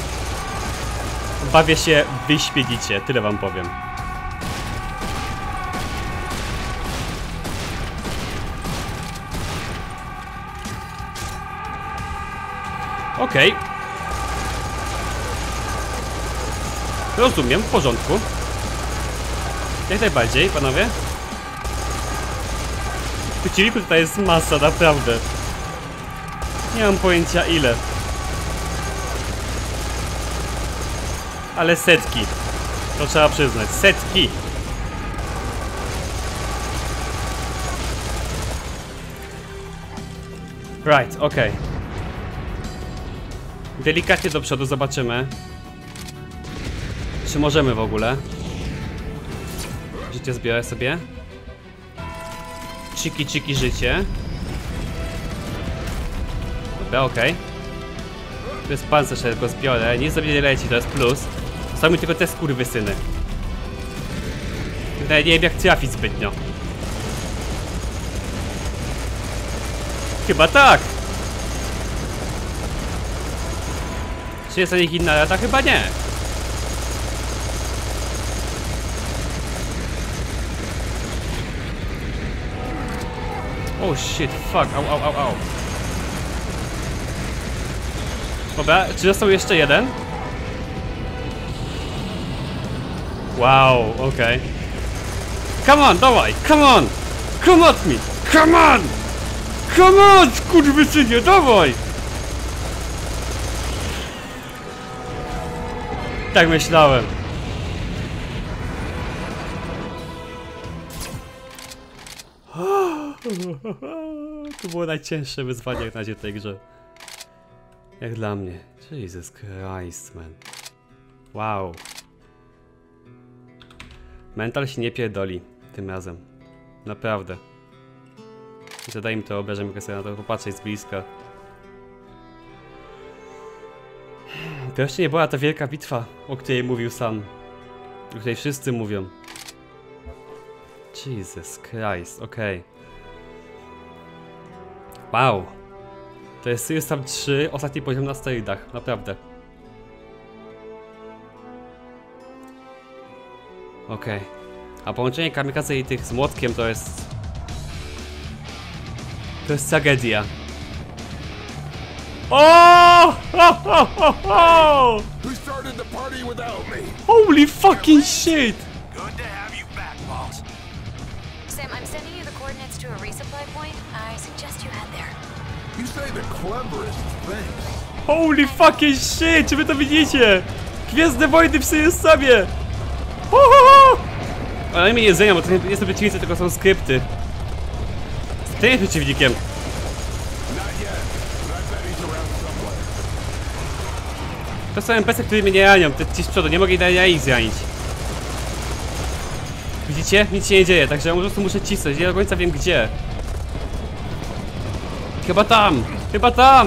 Bawię się wyśmienicie, tyle wam powiem. Okej. Okay. Rozumiem, w porządku. Jak najbardziej, panowie. Przeciwników tutaj jest masa, naprawdę. Nie mam pojęcia ile. Ale setki. To trzeba przyznać. Setki. Right, okej. Okay. Delikatnie do przodu zobaczymy. Czy możemy w ogóle? Życie zbiorę sobie. Ciki, ciki, życie. Dobra, okej. Okay. To jest pancerz, ja tylko zbiorę. Nic sobie nie leci, to jest plus. Są mi tylko te skurwysyny. Tutaj nie wiem jak trafić zbytnio. Chyba tak. Czy jest na nich inna rada? Chyba nie. Oh shit, fuck, au, au, au, au. Dobra, czy został jeszcze jeden? Wow, okej. Okay. Come on, dawaj, come on! Come at me! Come on! Come on, skurwysynie, dawaj! Tak myślałem. To było najcięższe wyzwanie jak na razie w tej grze. Jak dla mnie. Jesus Christ, man. Wow. Mental się nie pierdoli tym razem. Naprawdę. Zadaj mi to obejrzę, mogę sobie na to popatrzeć z bliska. To jeszcze nie była ta wielka bitwa, o której mówił sam. O której wszyscy mówią. Jesus Christ, okej. Okay. Wow. To jest Serious Sam trzy, ostatni poziom na sterydach, naprawdę. Okej. Okay. A połączenie kamikaze i tych z młotkiem to jest... To jest tragedia. O! Ho, ho, ho, ho! Who started the party without me? Holy fucking shit! Good to have you back, boss. Sam, I'm sending you the coordinates to a resupply point. I suggest you head there. You say the cleverest things. Holy fucking shit! Czy wy to widzicie? Gwiezdne wojny w Serious Samie! Ho, ho, ho! Ale nie jedzenia, bo to nie są przeciwnicy, tylko są skrypty. Ty jest przeciwnikiem. To są N P C, które mnie nie ranią, te ci z przodu, nie mogę na ich zranić. Widzicie? Nic się nie dzieje, także ja po prostu muszę cisnąć, nie do końca wiem gdzie. Chyba tam! Chyba tam!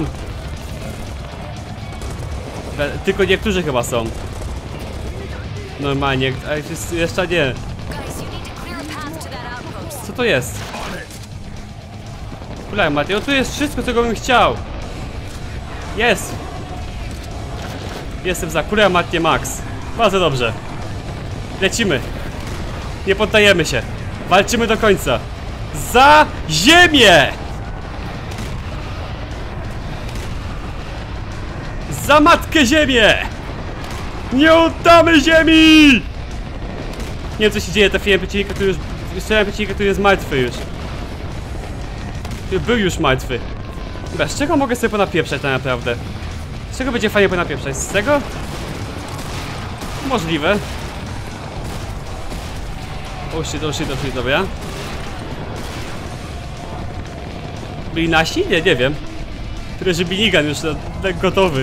Tylko niektórzy chyba są. Normalnie, a jeszcze nie. Co to jest? Kulaj, Mateo, tu jest wszystko, czego bym chciał. Jest! Jestem za Kulej Matnie Max. Bardzo dobrze. Lecimy. Nie poddajemy się. Walczymy do końca. Za ziemię! Za matkę ziemię! Nie oddamy ziemi! Nie wiem co się dzieje, trafiłem przeciwnika, który już... Strzelałem przeciwnika, który jest martwy już. Który był już martwy. Dobra, z czego mogę sobie ponapieprzać tak naprawdę? Z czego będzie fajnie ponapieprzać? Z tego? Możliwe. O shit, o shit, o shit, dobra. Byli nasi? Nie, nie wiem. Tyle, że minigun już tak gotowy.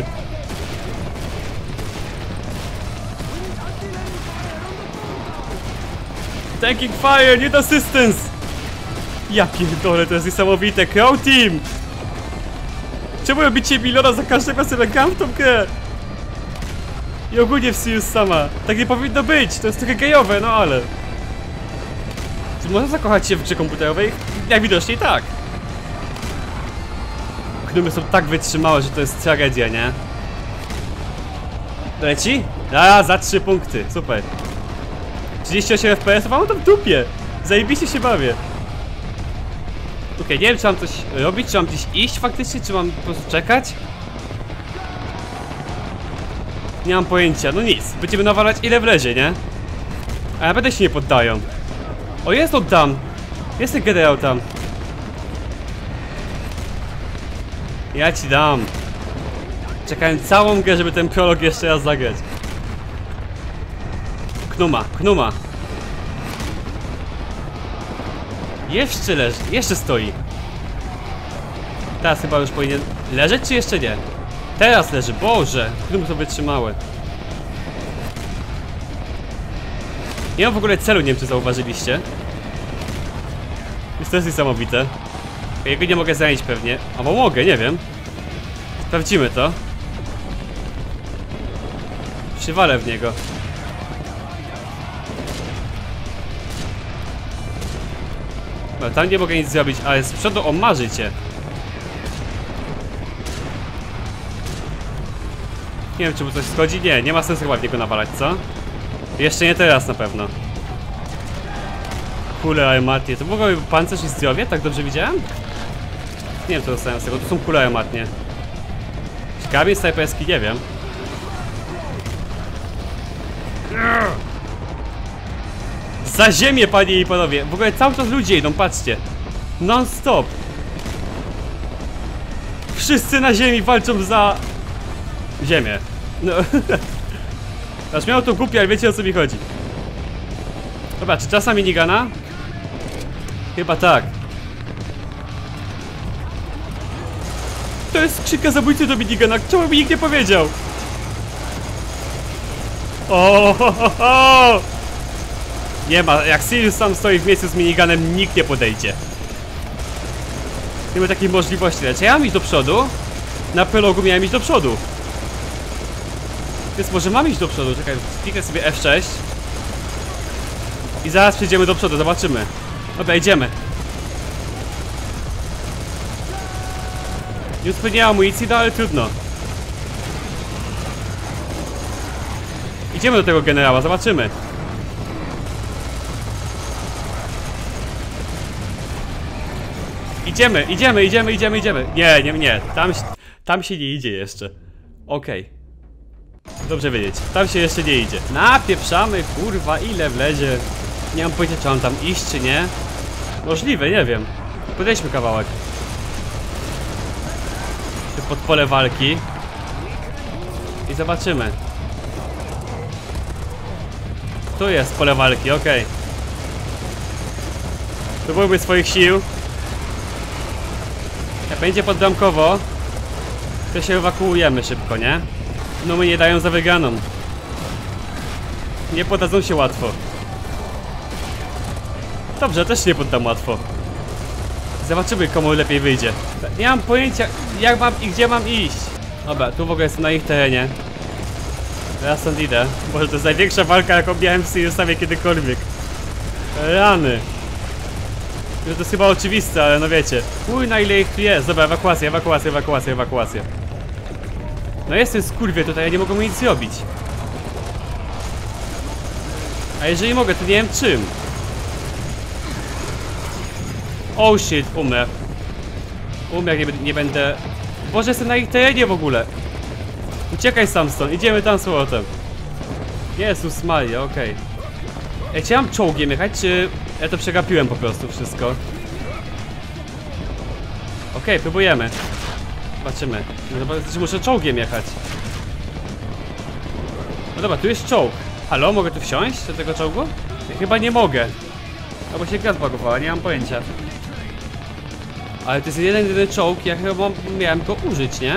Tanking fire, need assistance! Ja pierdolę, to jest niesamowite. Crow Team! Czemu robicie miliona za każdego, co gram w tą grę? I ogólnie w Serious Sama. Tak nie powinno być, to jest trochę gejowe, no ale... Czy można zakochać się w grze komputerowej? Jak widocznie tak. Knumy są tak wytrzymałe, że to jest tragedia, nie? Leci? A, za trzy punkty, super. trzydzieści osiem F P S, mam to w dupie. Zajebiście się bawię. Okej, okay, nie wiem czy mam coś robić, czy mam gdzieś iść faktycznie, czy mam po prostu czekać? Nie mam pojęcia, no nic. Będziemy nawalać ile wlezie, nie? A ja będę się nie poddają. O, jest on tam. Jest ten generał tam. Ja ci dam. Czekałem całą grę, żeby ten prolog jeszcze raz zagrać. Knuma, knuma. Jeszcze leży, jeszcze stoi. Teraz chyba już powinien leżeć, czy jeszcze nie? Teraz leży, Boże. Knumy są wytrzymałe. Nie mam w ogóle celu, nie wiem czy zauważyliście. Jest to jest niesamowite. Jego nie mogę zająć pewnie. Albo mogę, nie wiem. Sprawdzimy to. Przywalę w niego. No, tam nie mogę nic zrobić, ale z przodu on ma życie. Nie wiem czy mu coś schodzi. Nie, nie ma sensu chyba w niego nawalać, co? Jeszcze nie teraz na pewno. Kule armatnie. To mogłoby pancerz i zdrowie? Tak dobrze widziałem? Nie wiem co dostałem z tego. To są kule armatnie. karabin snajperski, nie wiem. Za ziemię, panie i panowie. W ogóle cały czas ludzie idą, patrzcie. Non stop. Wszyscy na ziemi walczą za ziemię. No. Aż miało to głupie, ale wiecie, o co mi chodzi. Dobra, czy czas na minigana? Chyba tak. To jest skrzynka zabójcy do minigana. Czemu mi nikt nie powiedział? O, ho, ho, ho. Nie ma, jak Sirius sam stoi w miejscu z miniganem, nikt nie podejdzie. Nie ma takiej możliwości. Lecz ja mam iść do przodu. Na pelogu miałem iść do przodu. Więc może mam iść do przodu. Czekaj, kliknę sobie F sześć. I zaraz przejdziemy do przodu, zobaczymy. Dobra, idziemy. Nie spełniała amunicji, no ale trudno. Idziemy do tego generała, zobaczymy. Idziemy, idziemy, idziemy, idziemy, idziemy. Nie, nie, nie. Tam, tam się nie idzie jeszcze. Okej. Okay. Dobrze wiedzieć. Tam się jeszcze nie idzie. Napieprzamy, kurwa, ile wlezie. Nie mam pojęcia, czy mam tam iść, czy nie. Możliwe, nie wiem. Podejdźmy kawałek. Pod pole walki. I zobaczymy. Tu jest pole walki, okej. Okay. Próbujmy swoich sił. Jak będzie podbramkowo, to się ewakuujemy szybko, nie? No my nie dają za wygraną. Nie poddadzą się łatwo. Dobrze, też nie poddam łatwo. Zobaczymy, komu lepiej wyjdzie. Nie mam pojęcia, jak mam i gdzie mam iść. Dobra, tu w ogóle jestem na ich terenie. Teraz stąd idę. Boże, to jest największa walka, jaką miałem w Siriusowie kiedykolwiek. Rany. To jest chyba oczywiste, ale no wiecie. Uj, na ile ich tu jest. Dobra, ewakuacja, ewakuacja, ewakuacja, ewakuacja. No jestem skurwie tutaj, ja nie mogę mu nic zrobić. A jeżeli mogę, to nie wiem czym. Oh shit, umrę. Umrę, jak nie, nie będę... Boże, jestem na ich terenie w ogóle. Uciekaj sam stąd, idziemy tam z powrotem. Jezus Maria, okej. Okay. Ej, czy ja mam czołgiem jechać, czy... Ja to przegapiłem po prostu wszystko. Okej, okay, próbujemy. Zobaczymy. No, czy muszę czołgiem jechać. No dobra, tu jest czołg. Halo, mogę tu wsiąść do tego czołgu? Ja chyba nie mogę. Albo się gra zbagowała, nie mam pojęcia. Ale to jest jeden, jeden czołg, ja chyba miałem go użyć, nie?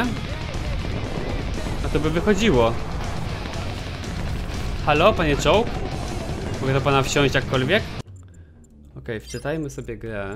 A to by wychodziło. Halo, panie czołg? Mogę do pana wsiąść jakkolwiek? Okej, okay, wczytajmy sobie grę.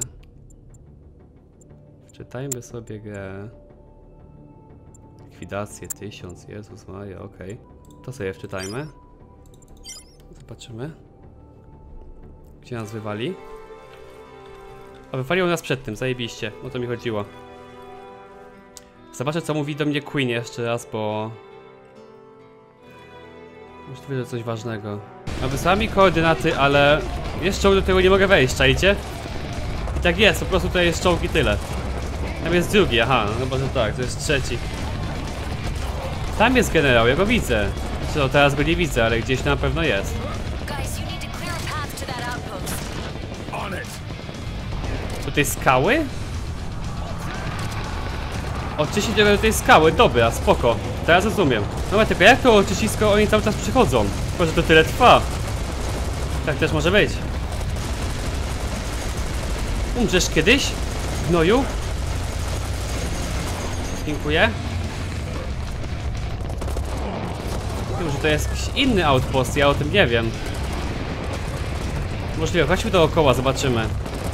Wczytajmy sobie grę. Likwidację tysiąc, Jezus Maria, okej. Okay. To sobie wczytajmy. Zobaczymy. Gdzie nas wywali? A wywalił nas przed tym, zajebiście. O to mi chodziło. Zobaczę, co mówi do mnie Queen jeszcze raz, bo... Możliwe, że coś ważnego. No, wysłała mi koordynaty, ale... Jest czołg, do tego nie mogę wejść, czajcie? I tak jest, po prostu tutaj jest czołg i tyle. Tam jest drugi, aha, no może tak, to jest trzeci. Tam jest generał, ja go widzę. No, teraz go nie widzę, ale gdzieś na pewno jest. Tutaj skały? Oczyścić do tej skały, dobra, spoko. Teraz rozumiem. No tylko jak to oczyścić, skoro oni cały czas przychodzą? Może to tyle trwa. Tak też może być. Umrzesz kiedyś? Gnoju? Dziękuję. Może to jest jakiś inny outpost, ja o tym nie wiem. Możliwe, chodźmy dookoła, zobaczymy.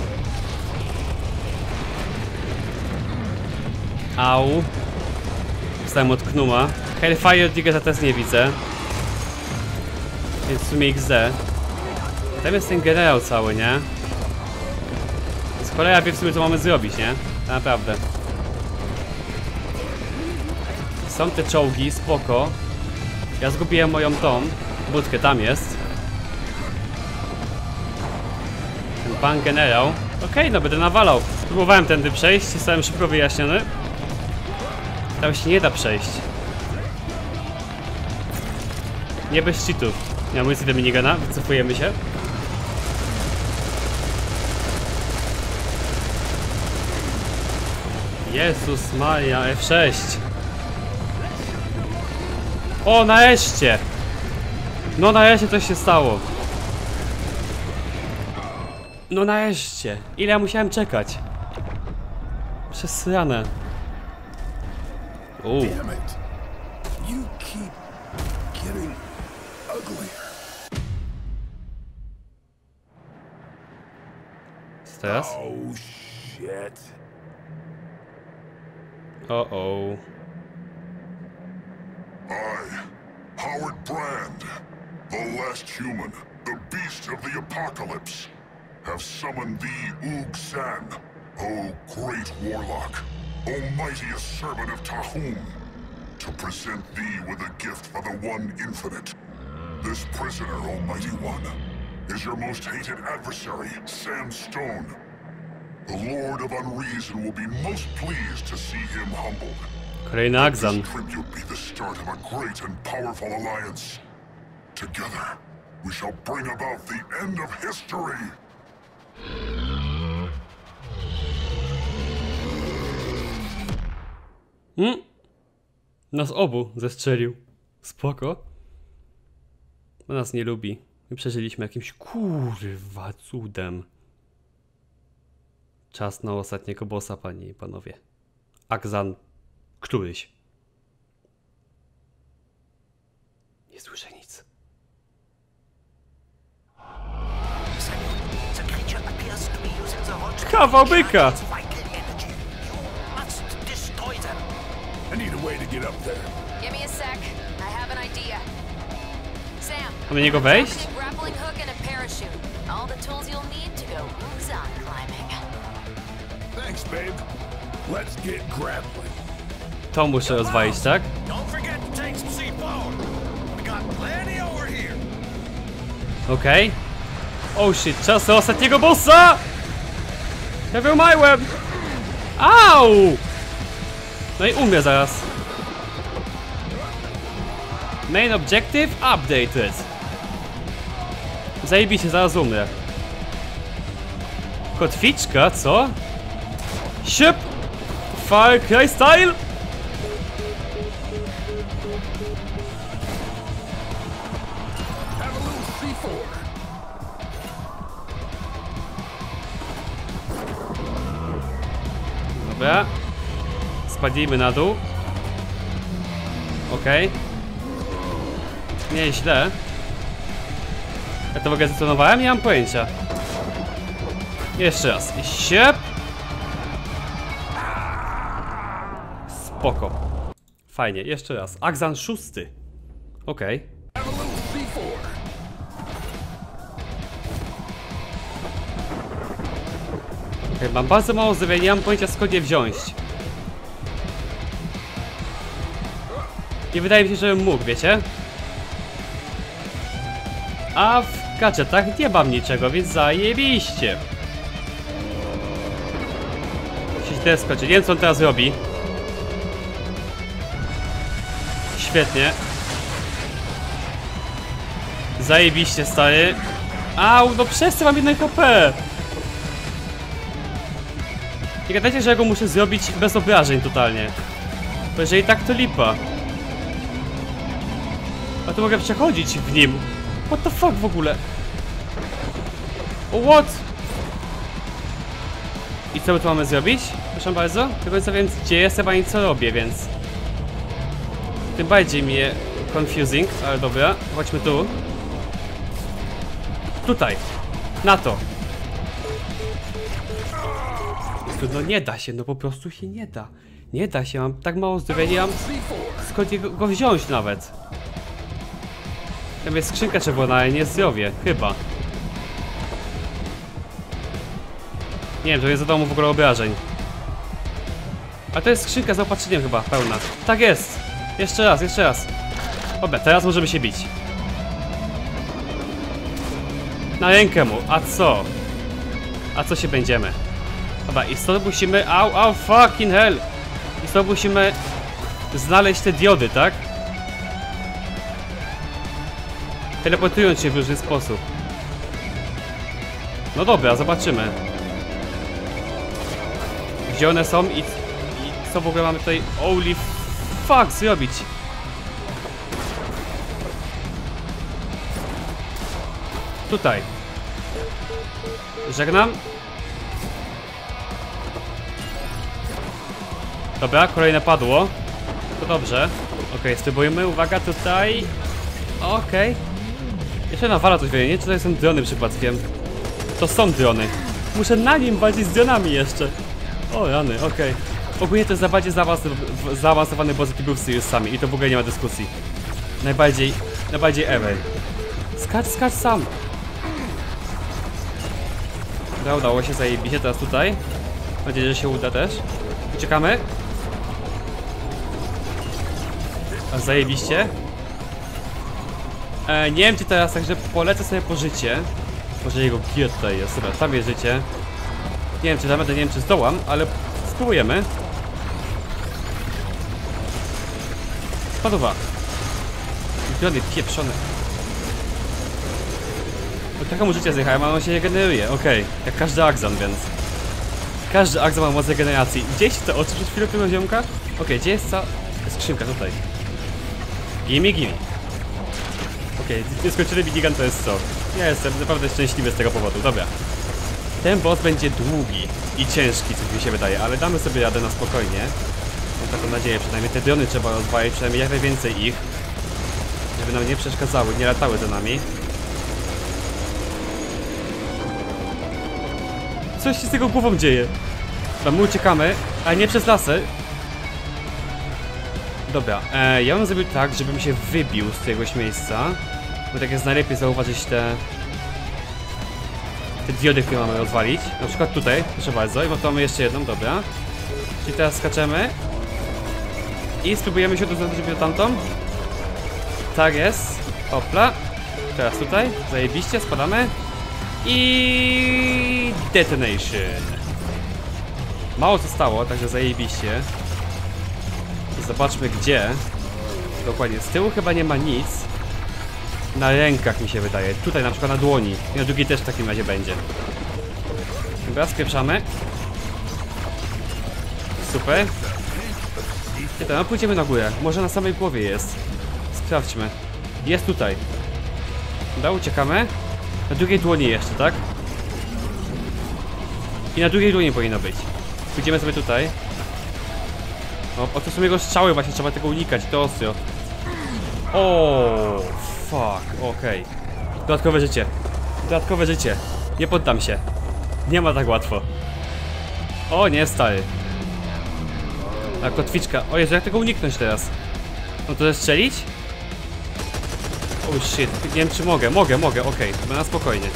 Au. Dostałem od Knuma. Hellfire Digger'a też nie widzę. Więc w sumie X D. Tam jest ten generał cały, nie? Więc cholera wie w sumie, co mamy zrobić, nie? Naprawdę. Są te czołgi, spoko. Ja zgubiłem moją tą budkę, tam jest. Ten pan generał. Okej, okay, no będę nawalał. Próbowałem tędy przejść, zostałem szybko wyjaśniony. Tam się nie da przejść. Nie bez cheatów. Nie amunicji do minigana, wycofujemy się. Jezus Maria, F sześć. O, nareszcie! No nareszcie coś się stało. No nareszcie. Ile ja musiałem czekać? Przez ranę. Uuu. Damn it. You keep getting uglier. Co teraz? Oh shit. O o. I, Howard Brand, the last human, the beast of the apocalypse, have summoned thee, Oog San, O great warlock, O mightiest servant of Tahum, to present thee with a gift for the One Infinite. This prisoner, Almighty One, is your most hated adversary, Sam Stone. The Lord of Unreason will be most pleased to see him humbled. Kolejny Axan. This tribute be the start of a great and powerful alliance. Together, we shall bring about the end of history. Hmm? Nas obu zestrzelił. Spoko. On nas nie lubi. My przeżyliśmy jakimś kurwa cudem. Czas na ostatniego bossa, panie i panowie. Axan któryś. Nie słyszę nic. Kawał byka! I need a way to get up there. Give me a sec. I have an idea. Sam. Mamy niego wejść? Grappling hook and a parachute. All the tools you'll need to go Uzan climbing. Thanks, babe. Let's get grappling. To muszę rozwalić, tak? Don't forget to take some C four. We got plenty over here. Okej. Okay. Oh shit, czas na ostatniego bossa! Ja wyłamałem! Au! No i umrę zaraz. Main objective updated. Zajebiście, zaraz umrę. Kotwiczka, co? Siep! Far Cry style! Have a little C four. Dobra. Spadnijmy na dół. Okej. Okay. Nie źle. Ja to w ogóle zdetonowałem? Nie mam pojęcia. Jeszcze raz. Siep! Spoko. Fajnie, jeszcze raz. Axan szósty. Okej. Okay. Have a little C four. Okay, mam bardzo mało zdrowia, nie mam pojęcia skąd je wziąć. I wydaje mi się, że mógł, wiecie? A w gadżetach nie mam niczego, więc zajebiście. Musisz teraz skoczyć. Nie wiem, co on teraz robi. Świetnie. Zajebiście, stary. Au, no przestań, mam jedno H P. Nie gadajcie, że ja go muszę zrobić bez obrażeń totalnie. Bo jeżeli tak, to lipa. A to mogę przechodzić w nim. What the fuck w ogóle? O, what? I co my tu mamy zrobić? Proszę bardzo. Do końca wiem, gdzie jestem, ani co robię, więc... Tym bardziej mnie confusing, ale dobra. Chodźmy tu. Tutaj. Na to. No nie da się, no po prostu się nie da. Nie da się, mam tak mało zdrowia, nie mam skąd go, go wziąć nawet. Tam jest skrzynka czerwona, ale nie zdrowie, chyba. Nie wiem, to nie zadało mu w ogóle obrażeń. A to jest skrzynka z opatrzeniem chyba, pełna. Tak jest! Jeszcze raz, jeszcze raz. Dobra, teraz możemy się bić. Na rękę mu, a co? A co się będziemy? Dobra, i stąd musimy... Au, au, fucking hell! I stąd musimy znaleźć te diody, tak? teleportując się w różny sposób. No dobra, zobaczymy. Gdzie one są i, i co w ogóle mamy tutaj, holy fuck, zrobić. Tutaj. Żegnam. Dobra, kolejne padło. To dobrze. Okej, okay, spróbujmy. Uwaga, tutaj. Okej. Okay. Jeszcze nawala coś wie, nie? Czy to są drony przypadkiem? To są drony. Muszę na nim walczyć z dronami jeszcze. O rany, okej. Okay. Ogólnie to jest najbardziej zaawansowany boss, jaki był w Siriusami i to w ogóle nie ma dyskusji. Najbardziej, najbardziej ever. Skacz, skacz sam. Dobra, udało się, zajebiście, teraz tutaj. Mam nadzieję, że się uda też. Uciekamy. A zajebiście. E, nie wiem czy teraz, także polecę sobie po życie. Może jego gier tutaj jest, dobra, tam jest życie. Nie wiem czy damy, nie wiem czy zdołam, ale spróbujemy. Spadowa. Drony pieprzone. Bo trochę mu życia zjechałem, a on się regeneruje, okej. Okay. Jak każdy Axan, więc. Każdy Axan ma moc regeneracji. Gdzieś te oczy przed chwilą tego ziomka? Okej, okay, gdzie jest ta skrzynka? Tutaj. Gimme, gimme. Okej, okay, nieskończony minigun to jest co? Ja jestem naprawdę szczęśliwy z tego powodu, dobra. Ten boss będzie długi i ciężki, co mi się wydaje, ale damy sobie radę na spokojnie. Mam taką nadzieję, przynajmniej te drony trzeba rozwalić, przynajmniej jak najwięcej ich. Żeby nam nie przeszkadzały, nie latały za nami. Coś się z tego głową dzieje. Dobra, my uciekamy, ale nie przez lasy. Dobra, e, ja bym zrobił tak, żebym się wybił z któregoś miejsca. Bo tak jest najlepiej zauważyć te... Te diody, które mamy rozwalić. Na przykład tutaj, proszę bardzo, i mamy jeszcze jedną, dobra. Czyli teraz skaczemy. I spróbujemy się doznać do tamtą. Tak jest. Hopla. Teraz tutaj, zajebiście, spadamy. I detonation. Mało zostało, także zajebiście. Zobaczmy gdzie. Dokładnie, z tyłu chyba nie ma nic. Na rękach mi się wydaje. Tutaj na przykład na dłoni. I na drugiej też w takim razie będzie. Dobra, spieprzamy. Super. I teraz no, pójdziemy na górę. Może na samej głowie jest. Sprawdźmy. Jest tutaj. Dobra, uciekamy. Na drugiej dłoni jeszcze, tak? I na drugiej dłoni powinno być. Pójdziemy sobie tutaj. O, o to są jego strzały właśnie, trzeba tego unikać, to ostro. O, fuck, okej. Okay. Dodatkowe życie. Dodatkowe życie. Nie poddam się. Nie ma tak łatwo. O nie, stary. A kotwiczka. O Jezu, jak tego uniknąć teraz? No to zestrzelić? Oh shit, nie wiem czy mogę. Mogę, mogę, okej. Okay. Na spokojnie.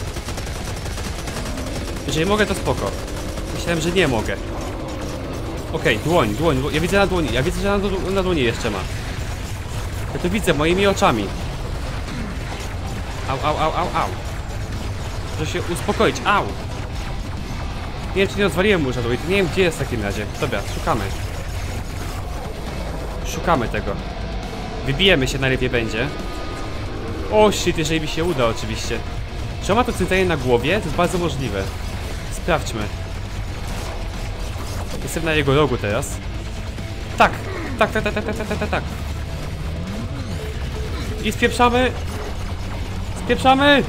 Jeżeli mogę, to spoko. Myślałem, że nie mogę. Okej, okay, dłoń, dłoń, ja widzę na dłoni, ja widzę, że na, na dłoni jeszcze ma. Ja to widzę moimi oczami. Au, au, au, au, au. Proszę się uspokoić, au. Nie wiem, czy nie rozwaliłem mu już na dłoni, nie wiem, gdzie jest w takim razie. Dobra, szukamy. Szukamy tego. Wybijemy się, najlepiej będzie. O shit, jeżeli mi się uda oczywiście. Czy on ma to centralnie na głowie? To jest bardzo możliwe. Sprawdźmy. Jestem na jego rogu teraz. Tak, tak, tak, tak, tak, tak, tak, tak, tak. I spieprzamy. Spieprzamy.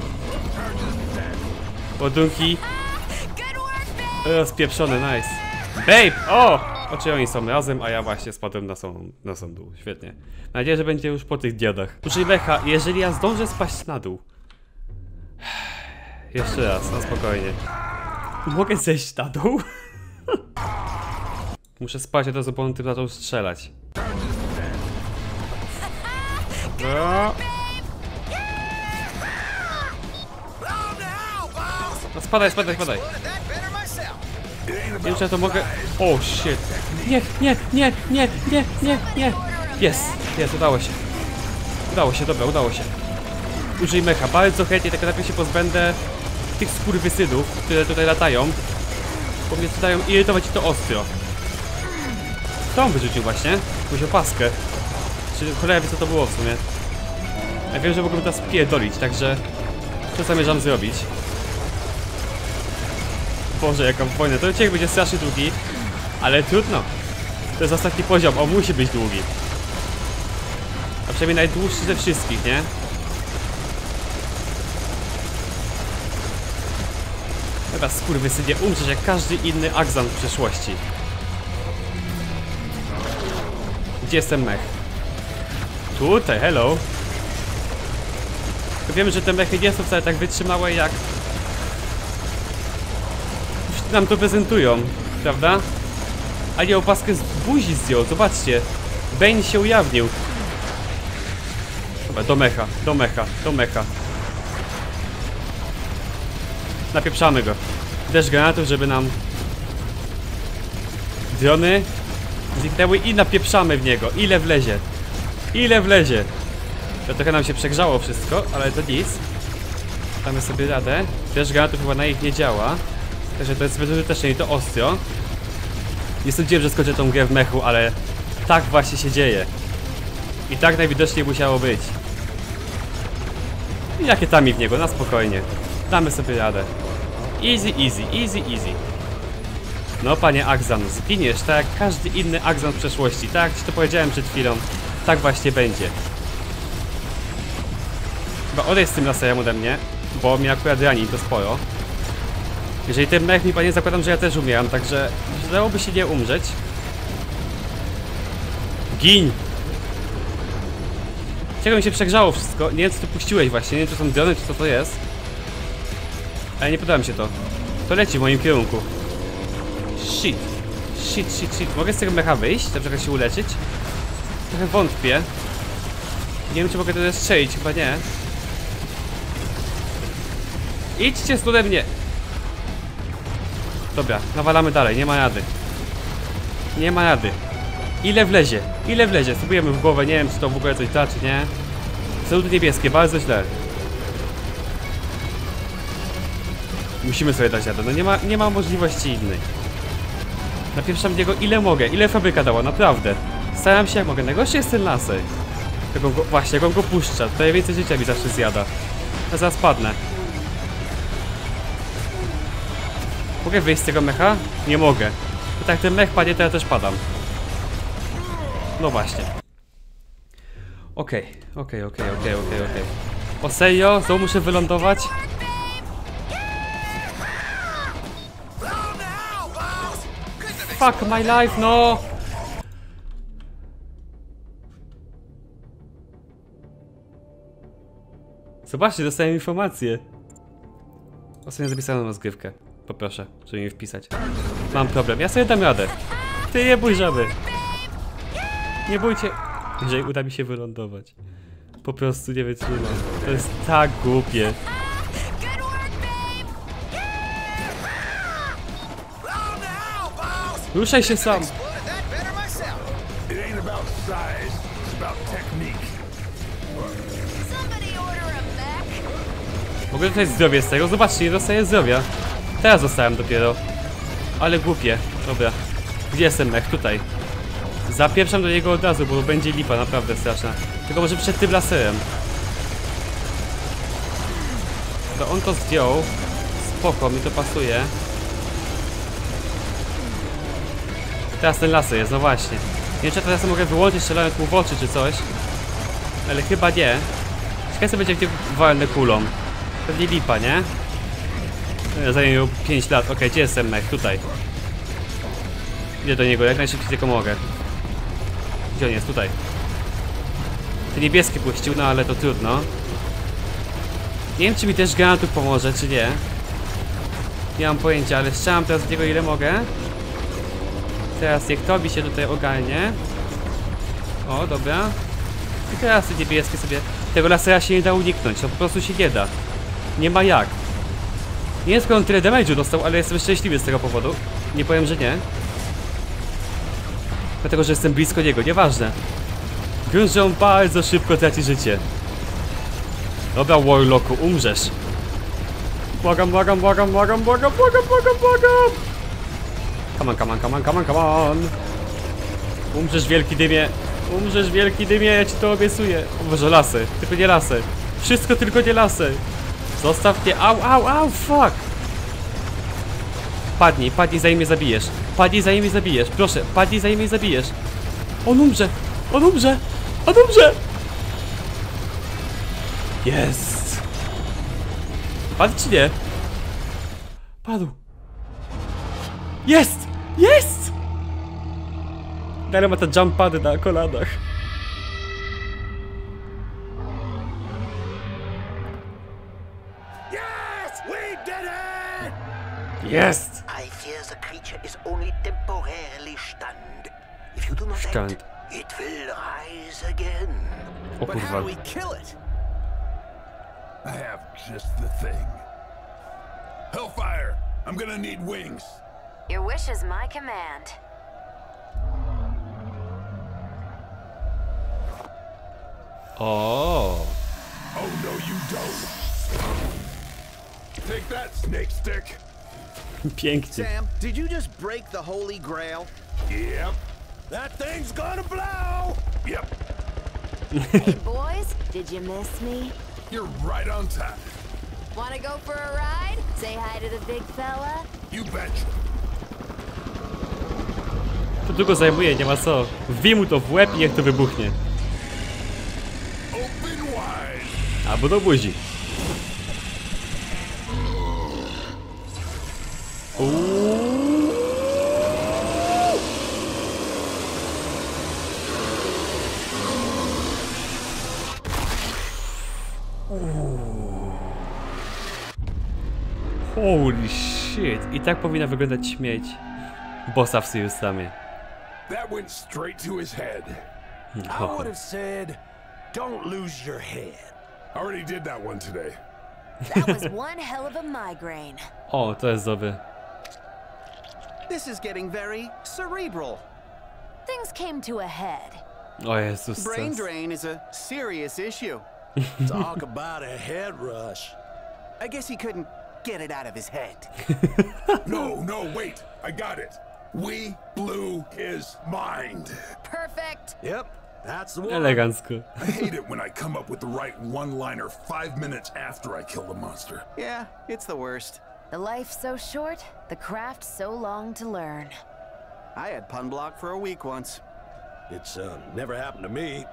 Ładunki. E, spieprzony, nice. Babe, o! Oczy oni są razem, a ja właśnie spadłem na sam, na sam dół. Świetnie. Mam nadzieję, że będzie już po tych diodach. Użyj mecha, jeżeli ja zdążę spaść na dół. Jeszcze raz, na spokojnie. Mogę zejść na dół? Muszę spać, a to bo on tym zaczął strzelać. No. No spadaj, spadaj, spadaj. Nie wiem, czy ja to mogę... O, shit. Nie, nie, nie, nie, nie, nie, nie. Jest, jest, udało się. Udało się, dobra, udało się. Użyj mecha, bardzo chętnie, tak najpierw się pozbędę tych skurwysydów, które tutaj latają. Bo mnie zaczynają irytować i to ostro. Co on wyrzucił właśnie? Jakąś opaskę. Czy cholera wie co to było w sumie. Ja wiem, że mogę teraz pierdolić, także co zamierzam zrobić. Boże, jaka wojna. To odcinek będzie strasznie długi, ale trudno. To jest ostatni poziom, on musi być długi. A przynajmniej najdłuższy ze wszystkich, nie? Chyba skurwysynie, umrzesz jak każdy inny Axan w przeszłości. Gdzie jest ten mech? Tutaj, hello. Tylko wiemy, że te mechy nie są wcale tak wytrzymałe jak nam to prezentują, prawda? A nie, opaskę z buzi zdjął, zobaczcie. Bane się ujawnił. Dobra, do mecha, do mecha, do mecha. Napieprzamy go. Deszcz granatów, żeby nam drony zniknęły i napieprzamy w niego. Ile wlezie? Ile wlezie? To trochę nam się przegrzało wszystko, ale to nic. Damy sobie radę. Deszcz granatów chyba na nich nie działa. Także to jest zbyt użyteczne i to ostro. Nie sądziłem, że skończę tą grę w mechu, ale tak właśnie się dzieje. I tak najwidoczniej musiało być. I jakie tam i w niego, na spokojnie. Damy sobie radę. Easy, easy, easy, easy. No panie Axan, zginiesz tak jak każdy inny Axan w przeszłości. Tak jak ci to powiedziałem przed chwilą. Tak właśnie będzie. Chyba odejdź z tym laserem ode mnie, bo mnie akurat rani to sporo. Jeżeli ten mech mi panie, zakładam, że ja też umieram, także dałoby się nie umrzeć. Gin! Czego mi się przegrzało wszystko? Nie wiem, co ty puściłeś właśnie, nie wiem, czy to są drony, czy co to jest. Ale nie podoba mi się to. To leci w moim kierunku. Shit. Shit, shit, shit. Mogę z tego mecha wyjść? Na przykład się uleczyć? Trochę wątpię. Nie wiem, czy mogę to strzelić, chyba nie. Idźcie stąd ode mnie! Dobra, nawalamy dalej, nie ma rady. Nie ma rady. Ile wlezie? Ile wlezie? Spróbujemy w głowę, nie wiem, czy to w ogóle coś da, czy nie. Saluty niebieskie, bardzo źle. Musimy sobie dać radę, no nie ma, nie ma możliwości innej. Napieprzam niego ile mogę, ile fabryka dała, naprawdę. Staram się jak mogę, najgorszy jest ten laser. Jak on go, właśnie, jak on go puszcza, to więcej życia mi zawsze zjada. Ja zaraz padnę. Mogę wyjść z tego mecha? Nie mogę. To tak ten mech padnie, to ja też padam. No właśnie. Okej, okej, okej, okej, okej, okej. O serio? Znowu muszę wylądować? Fuck my life, no! Zobaczcie, dostałem informację. Ostatnio zapisałem rozgrywkę. Poproszę, żeby mi wpisać. Mam problem, ja sobie dam radę. Ty nie bój żaby. Nie bójcie. Jeżeli uda mi się wylądować. Po prostu nie wytrzymam. To jest tak głupie. Ruszaj się sam. Mogę dostać zdrowie z tego? Zobaczcie, nie dostaję zdrowia. Teraz dostałem dopiero. Ale głupie. Dobra. Gdzie jest ten mech? Tutaj. Zapieprzam do niego od razu, bo będzie lipa naprawdę straszna. Tylko może przed tym laserem. To on to zdjął. Spoko, mi to pasuje. Teraz ten laser jest, no właśnie. Nie wiem, czy teraz mogę wyłączyć, strzelając mu w oczy czy coś. Ale chyba nie. Ciekawe co będzie, gdzie walnę kulą. Pewnie lipa, nie? Zajmie pięć lat. Okej, okay, gdzie jest ten mech? Tutaj. Idę do niego, jak najszybciej tylko mogę. Gdzie on jest? Tutaj. Te niebieskie puścił, no ale to trudno. Nie wiem, czy mi też granatów pomoże, czy nie. Nie mam pojęcia, ale strzelam teraz z niego ile mogę. Teraz niech Tobi się tutaj ogarnie. O, dobra. I teraz te niebieskie sobie... Tego lasera się nie da uniknąć, to po prostu się nie da. Nie ma jak. Nie wiem, skąd on tyle damage'u dostał, ale jestem szczęśliwy z tego powodu. Nie powiem, że nie. Dlatego, że jestem blisko niego, nieważne. Wiem, że on bardzo szybko traci życie. Dobra, Warlocku, umrzesz. Błagam, błagam, błagam, błagam, błagam, błagam, błagam, błagam. Come on, come on, come on, come on, come on. Umrzesz, wielki dymie. Umrzesz, wielki dymie, ja ci to obiecuję. O Boże, lasy, tylko nie lasy. Wszystko tylko nie lasy. Zostaw mnie, au, au, au, fuck. Padnij, padnij, zanim mnie zabijesz. Padnij, zanim mnie zabijesz, proszę, padnij, zanim mnie zabijesz. On umrze, on umrze, on umrze. Jest. Padł czy nie? Padł. Jest! Jest! Dalej ma te jump pady na kolanach. Yes, we did it! Jest! I fear the creature is only temporarily stunned. If you do not Stunned. act, it will rise again. O But how kurwa. do we kill it? I have just the thing. Hellfire! I'm gonna need wings. Your wish is my command. O. Oh no, you don't. Take that, snake stick. Pięknie. Sam, did you just break the Holy Grail? Yep. That thing's gonna blow! Yep. Hey, boys, did you miss me? You're right on time. Wanna go for a ride? Say hi to the big fella? You betcha. To długo zajmuje, nie ma co. Wbij mu to w łeb i niech to wybuchnie. Open wide. Albo do buzi. Holy shit. I tak powinna wyglądać śmieć bossa w Serious Samie. That went straight to his head. I would have said, don't lose your head. Already did that one today. That was one hell of a migraine. O, to jest dobre. This is getting very cerebral. Things came to a head. O Jezus. Brain drain is a serious issue. Talk about a head rush. I guess he couldn't get it out of his head. No, no, wait. I got it. We blew his mind. Perfect. Yep, that's the one. Elegancko. I hate it when I come up with the right one-liner five minutes after I kill the monster. Yeah, it's the worst. The life so short, the craft so long to learn. I had pun block for a week once. It's uh, never happened to me.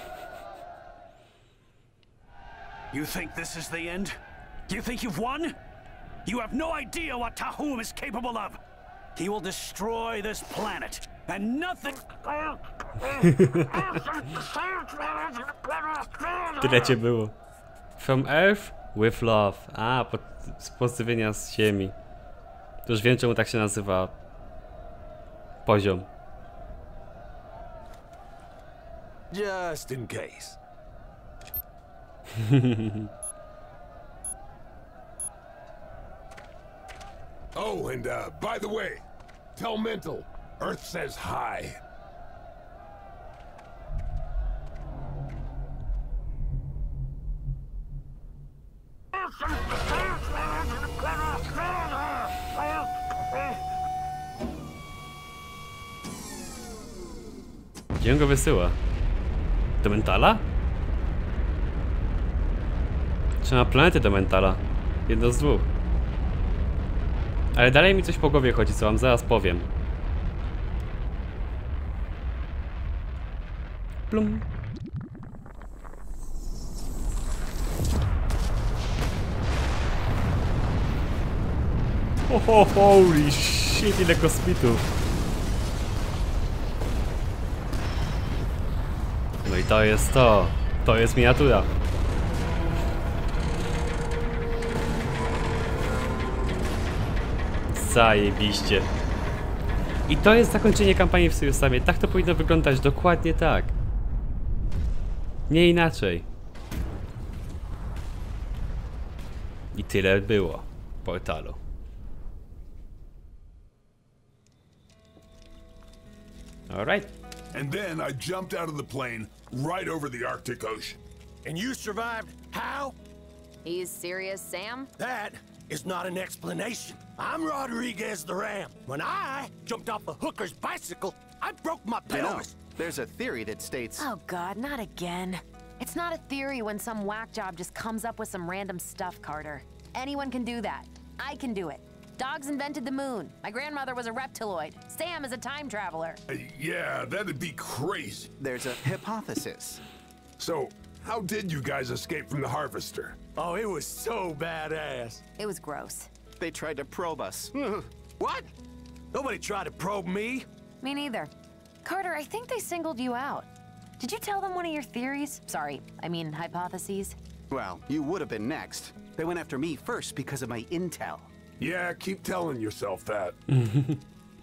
You think this is the end? Do you think you've won? You have no idea what Tahum is capable of. He will destroy this planet, and nothing... Tyle cię było. From Earth with Love. A, pod, z pozdrowienia z ziemi. To już wiem, czemu tak się nazywa poziom. Just in case. Oh, and uh, by the way, tell Mental, Earth says hi. Gdzie on go wysyła? Do Mentala? Czy na planety do Mentala? Jedno z dwóch. Ale dalej mi coś po głowie chodzi, co wam zaraz powiem. Plum. Oh, holy shit, ile kosmitów. No i to jest to. To jest miniatura. Zajebiście. I to jest zakończenie kampanii w Serious Samie. Tak to powinno wyglądać, dokładnie tak. Nie inaczej. I tyle było w portalu. Alright. And then I jumped out of the plane right over the Arctic Ocean. And you survived how? He's serious, Sam? That is not an explanation. I'm Rodriguez the Ram. When I jumped off a hooker's bicycle, I broke my pelvis. There's a theory that states... Oh god, not again. It's not a theory when some whack job just comes up with some random stuff, Carter. Anyone can do that. I can do it. Dogs invented the moon. My grandmother was a reptiloid. Sam is a time traveler. Uh, yeah, that'd be crazy. There's a hypothesis. So, how did you guys escape from the Harvester? Oh, it was so badass. It was gross. They tried to probe us. What? Nobody tried to probe me. Me neither. Carter, I think they singled you out. Did you tell them one of your theories? Sorry, I mean hypotheses. Well, you would have been next. They went after me first because of my intel. Yeah, keep telling yourself that. Man,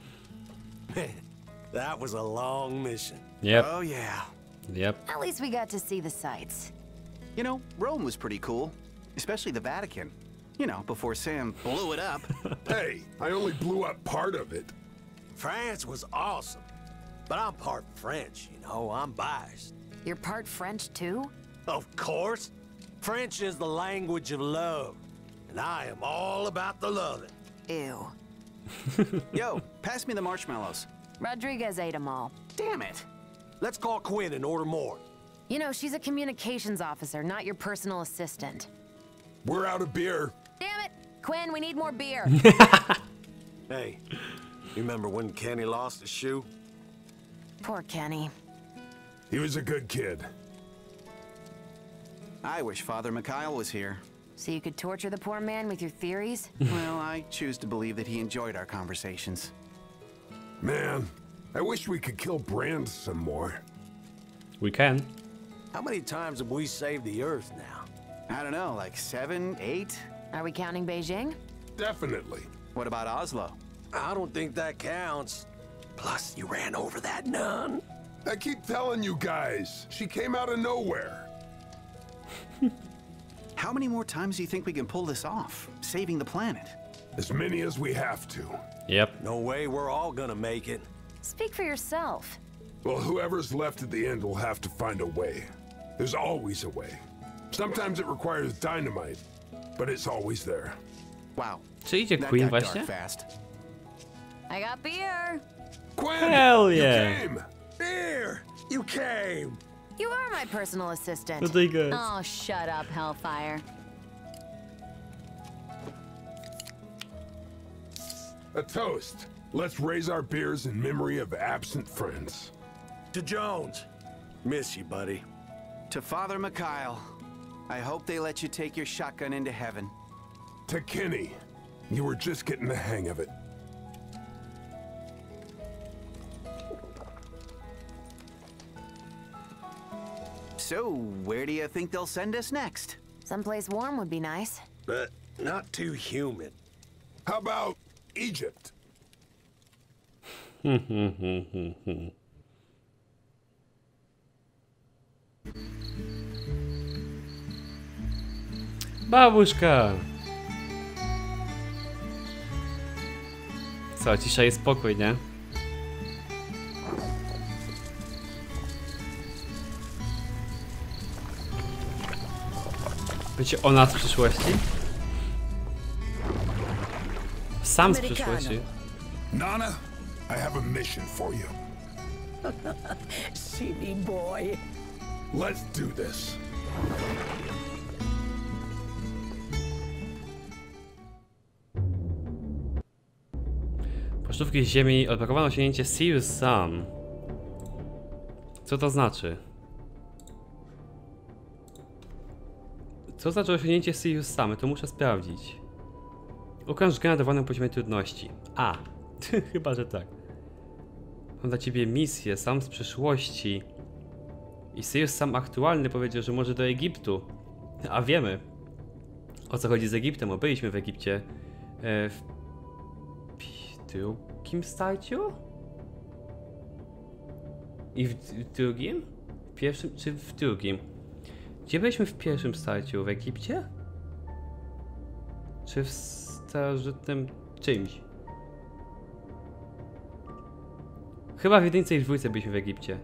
that was a long mission. Yep. Oh, yeah. Yep. At least we got to see the sights. You know, Rome was pretty cool. Especially the Vatican. You know, before Sam blew it up. Hey, I only blew up part of it. France was awesome. But I'm part French, you know, I'm biased. You're part French too? Of course. French is the language of love. And I am all about the loving. Ew. Yo, pass me the marshmallows. Rodriguez ate them all. Damn it. Let's call Quinn and order more. You know, she's a communications officer, not your personal assistant. We're out of beer. Damn it! Quinn, we need more beer. Hey, you remember when Kenny lost his shoe? Poor Kenny. He was a good kid. I wish Father Mikhail was here. So you could torture the poor man with your theories? Well, I choose to believe that he enjoyed our conversations. Man, I wish we could kill Brand some more. We can. How many times have we saved the Earth now? I don't know, like seven, eight? Are we counting Beijing? Definitely. What about Oslo? I don't think that counts. Plus, you ran over that nun. I keep telling you guys, she came out of nowhere. How many more times do you think we can pull this off? Saving the planet? As many as we have to. Yep. No way we're all gonna make it. Speak for yourself. Well, whoever's left at the end will have to find a way. There's always a way. Sometimes it requires dynamite, but it's always there. Wow. Czy idzie That Queen got dark właśnie? fast. I got beer. Quinn! Hell you yeah. came! Here, you came. You are my personal assistant. Rodriguez. Oh, shut up, Hellfire. A toast. Let's raise our beers in memory of absent friends. To Jones. Miss you, buddy. To Father Mikhail. I hope they let you take your shotgun into heaven. To Kenny. You were just getting the hang of it. So, where do you think they'll send us next? Someplace warm would be nice. But not too humid. How about Egypt? Babuszka! Co, cisza i spokój, nie? Wiecie o nas w przyszłości? Sam z przyszłości. Nana, I have a mission for you. See me, boy. Let's do this. Pocztówki z ziemi odblokowano osiągnięcie See You Sam. Co to znaczy? Co znaczy osiągnięcie See You Sam? To muszę sprawdzić. Ukończ grę na dowolnym poziomie trudności. A, chyba że tak. Mam dla ciebie misję, sam z przyszłości. I See You Sam aktualny powiedział, że może do Egiptu. A wiemy, o co chodzi z Egiptem, bo byliśmy w Egipcie. E, w drugim starciu? I w, w drugim? W pierwszym czy w drugim? Gdzie byliśmy w pierwszym starciu? W Egipcie? Czy w starożytnym czymś? Chyba w jedynce i w dwójce byliśmy w Egipcie.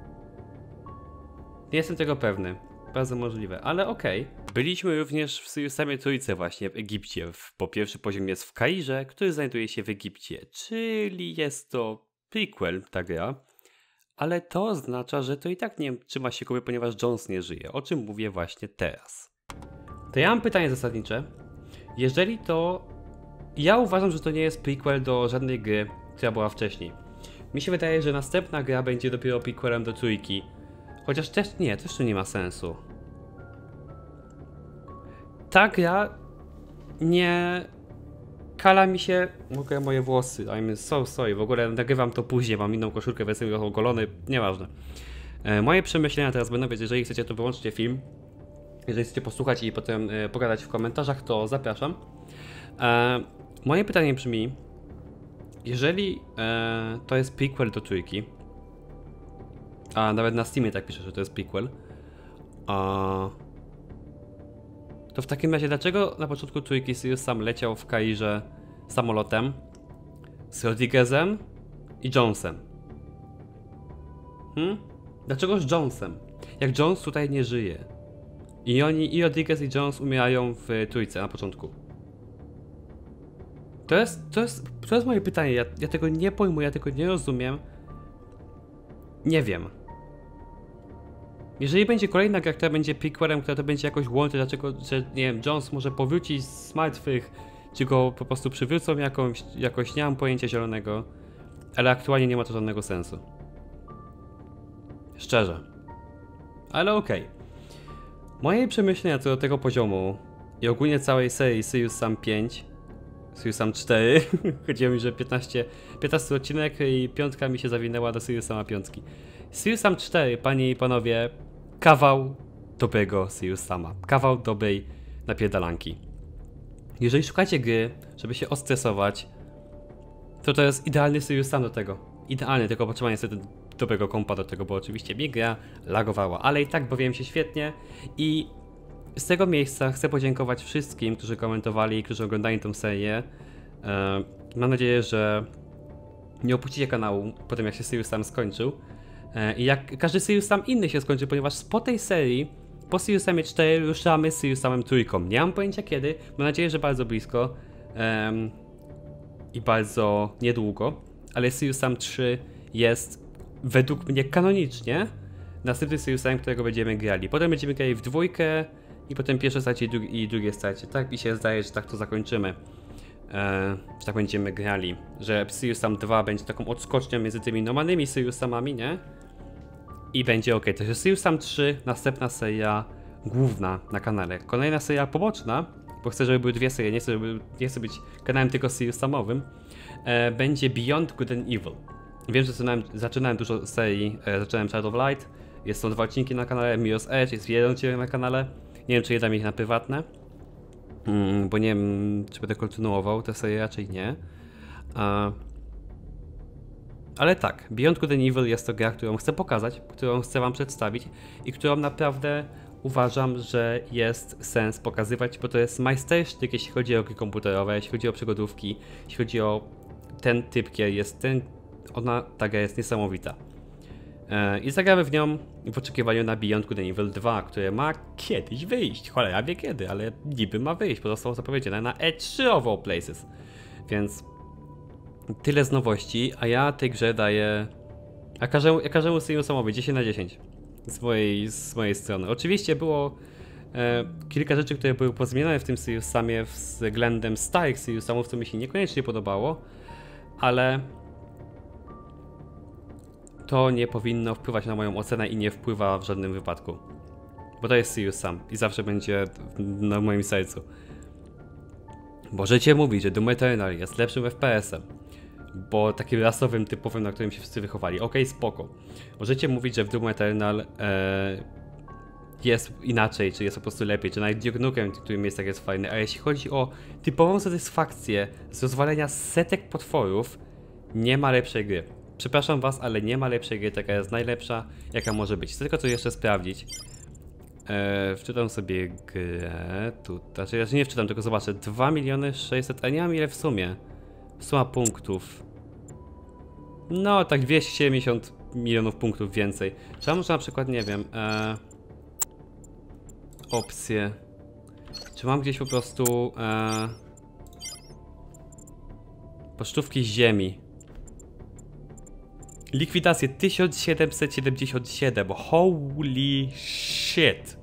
Nie jestem tego pewny. Bardzo możliwe, ale okej. Okay. Byliśmy również w See You Samie trójce właśnie w Egipcie, w, bo pierwszy poziom jest w Kairze, który znajduje się w Egipcie, czyli jest to prequel, ta gra. ale to oznacza, że to i tak nie trzyma się kupy, ponieważ Jones nie żyje, o czym mówię właśnie teraz. To ja mam pytanie zasadnicze. Jeżeli to... Ja uważam, że to nie jest prequel do żadnej gry, która była wcześniej. Mi się wydaje, że następna gra będzie dopiero prequelem do trójki. Chociaż też nie, też to nie ma sensu. Ta gra nie kala mi się... Mogę moje włosy, I'm so sorry, w ogóle nagrywam to później, mam inną koszulkę, więc jestem ogolony, nieważne. E, moje przemyślenia teraz będą, więc jeżeli chcecie, to wyłączcie film. Jeżeli chcecie posłuchać i potem e, pogadać w komentarzach, to zapraszam. E, moje pytanie brzmi, jeżeli e, to jest prequel do trójki, a nawet na Steamie tak pisze, że to jest prequel, a, to w takim razie dlaczego na początku trójki Sirius sam leciał w Kairze samolotem z Rodriguezem i Jonesem? Hmm? Dlaczego z Jonesem? Jak Jones tutaj nie żyje. I oni, i Rodriguez i Jones umierają w trójce na początku. To jest, to jest, to jest moje pytanie, ja, ja tego nie pojmuję, ja tego nie rozumiem. Nie wiem. Jeżeli będzie kolejna gra, która będzie prequelem, która to będzie jakoś łączyć, dlaczego, że nie wiem, Jones może powrócić z martwych, czy go po prostu przywrócą jakąś, jakoś, nie mam pojęcia zielonego, ale aktualnie nie ma to żadnego sensu. Szczerze. Ale okej. Okay. Moje przemyślenia co do tego poziomu i ogólnie całej serii Sirius Sam pięć, Sirius Sam cztery, chodziło mi, że piętnaście, piętnasty odcinek i piątka mi się zawinęła do Sirius Sama piątki. Sirius Sam cztery, panie i panowie, kawał dobrego Sirius Sama, kawał dobrej napierdalanki. Jeżeli szukacie gry, żeby się ostresować, to to jest idealny Sirius Sam do tego. Idealny, tylko potrzeba niestety dobrego kompa do tego, bo oczywiście mi gra lagowała, ale i tak bawiłem się świetnie i z tego miejsca chcę podziękować wszystkim, którzy komentowali, którzy oglądali tę serię. Mam nadzieję, że nie opuścicie kanału po tym, jak się Sirius Sam skończył. I jak każdy Sirius Sam inny się skończy, ponieważ po tej serii, po Sirius Samie cztery ruszamy z Sirius Samem trójką. Nie mam pojęcia kiedy, mam nadzieję, że bardzo blisko um, i bardzo niedługo, ale Sirius Sam trzy jest według mnie kanonicznie następny Sirius Sam, którego będziemy grali. Potem będziemy grali w dwójkę i potem pierwsze starcie i, dru i drugie starcie. Tak mi się zdaje, że tak to zakończymy. E, że tak będziemy grali. Że Sirius Sam dwa będzie taką odskocznią między tymi normalnymi Sirius Samami, nie? I będzie ok. Także Sirius Sam trzy, następna seria główna na kanale. Kolejna seria poboczna, bo chcę, żeby były dwie serie, nie chcę, żeby, nie chcę być kanałem tylko Sirius Samowym. E, będzie Beyond Good and Evil. Wiem, że zaczynałem, zaczynałem dużo serii, e, zaczynałem Child of Light, jest są dwa odcinki na kanale, Mirror's Edge, jest jeden odcinek na kanale. Nie wiem, czy je dam ich na prywatne, mm, bo nie wiem, czy będę kontynuował tę serię, raczej nie. A... Ale tak, Beyond Good and Evil jest to gra, którą chcę pokazać, którą chcę wam przedstawić i którą naprawdę uważam, że jest sens pokazywać, bo to jest majstersztyk, jeśli chodzi o gry komputerowe, jeśli chodzi o przygodówki, jeśli chodzi o ten typ gier, jest ten, ona, ta gra jest niesamowita. E, I zagramy w nią w oczekiwaniu na Beyond Good and Evil dwa, które ma kiedyś wyjść, cholera wie kiedy, ale niby ma wyjść, bo zostało zapowiedziane na E trzy of all places. Więc tyle z nowości, a ja tej grze daję, a każdemu, ja każdemu Sirius Samowi dziesięć na dziesięć z mojej, z mojej strony. Oczywiście było e, kilka rzeczy, które były pozmieniane w tym Sirius Samie względem starych Sirius Samów, co mi się niekoniecznie podobało, ale to nie powinno wpływać na moją ocenę i nie wpływa w żadnym wypadku. Bo to jest Sirius Sam i zawsze będzie na moim sercu. Możecie mówić, że Doom Eternal jest lepszym F P S-em, bo takim rasowym, typowym, na którym się wszyscy wychowali. Okej, okay, spoko. Możecie mówić, że w Doom Eternal e, jest inaczej, czy jest po prostu lepiej, czy nawet Duke Nukem, którym jest tak jest fajny, a jeśli chodzi o typową satysfakcję z rozwalenia setek potworów, nie ma lepszej gry. Przepraszam was, ale nie ma lepszej gry, taka jest najlepsza, jaka może być. Chcę tylko co jeszcze sprawdzić. Eee, wczytam sobie grę, tutaj, znaczy nie wczytam, tylko zobaczę, dwa miliony sześćset, a nie mam ile w sumie. Suma punktów. No, tak dwieście siedemdziesiąt milionów punktów więcej. Czy mam może na przykład, nie wiem, eee, opcje. Czy mam gdzieś po prostu eee, pocztówki z ziemi. Likwidację tysiąc siedemset siedemdziesiąt siedem. Holy shit.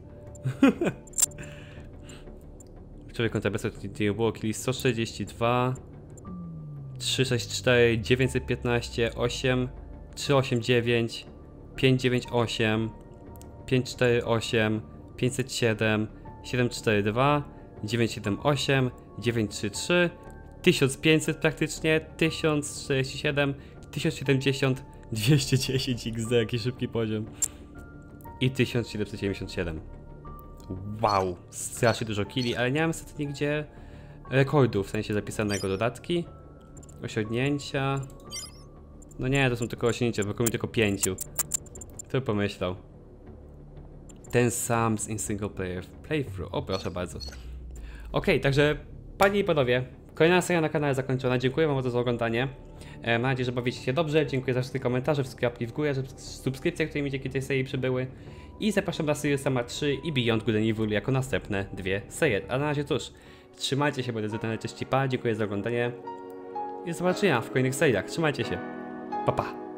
Człowiek kontra bezpłatnie było killi sto czterdzieści dwa, trzysta sześćdziesiąt cztery, dziewięćset piętnaście, osiem, trzysta osiemdziesiąt dziewięć, pięćset dziewięćdziesiąt osiem, pięćset czterdzieści osiem, pięćset siedem, siedemset czterdzieści dwa, dziewięćset siedemdziesiąt osiem, dziewięćset trzydzieści trzy, tysiąc pięćset praktycznie, tysiąc czterdzieści siedem, tysiąc siedemdziesiąt, dwieście dziesięć iks de, jaki szybki poziom. I tysiąc siedemset dziewięćdziesiąt siedem. Wow, strasznie dużo killi, ale nie mam niestety nigdzie rekordów, w sensie zapisanego. Dodatki, osiągnięcia. No nie, to są tylko osiągnięcia, brakuje mi tylko pięciu. Kto by pomyślał? Ten sam in single player playthrough, o proszę bardzo. Ok, także panie i panowie, kolejna seria na kanale zakończona. Dziękuję wam bardzo za oglądanie. E, mam nadzieję, że bawicie się dobrze. Dziękuję za wszystkie komentarze, wszystkie łapki w górę, subskrypcje, które mi dzięki tej serii przybyły. I zapraszam na Serious Sama trzy i Beyond Good and Evil jako następne dwie serie. A na razie cóż, trzymajcie się, będę z cześć i pa, dziękuję za oglądanie i do zobaczenia w kolejnych seriach. Trzymajcie się, pa pa!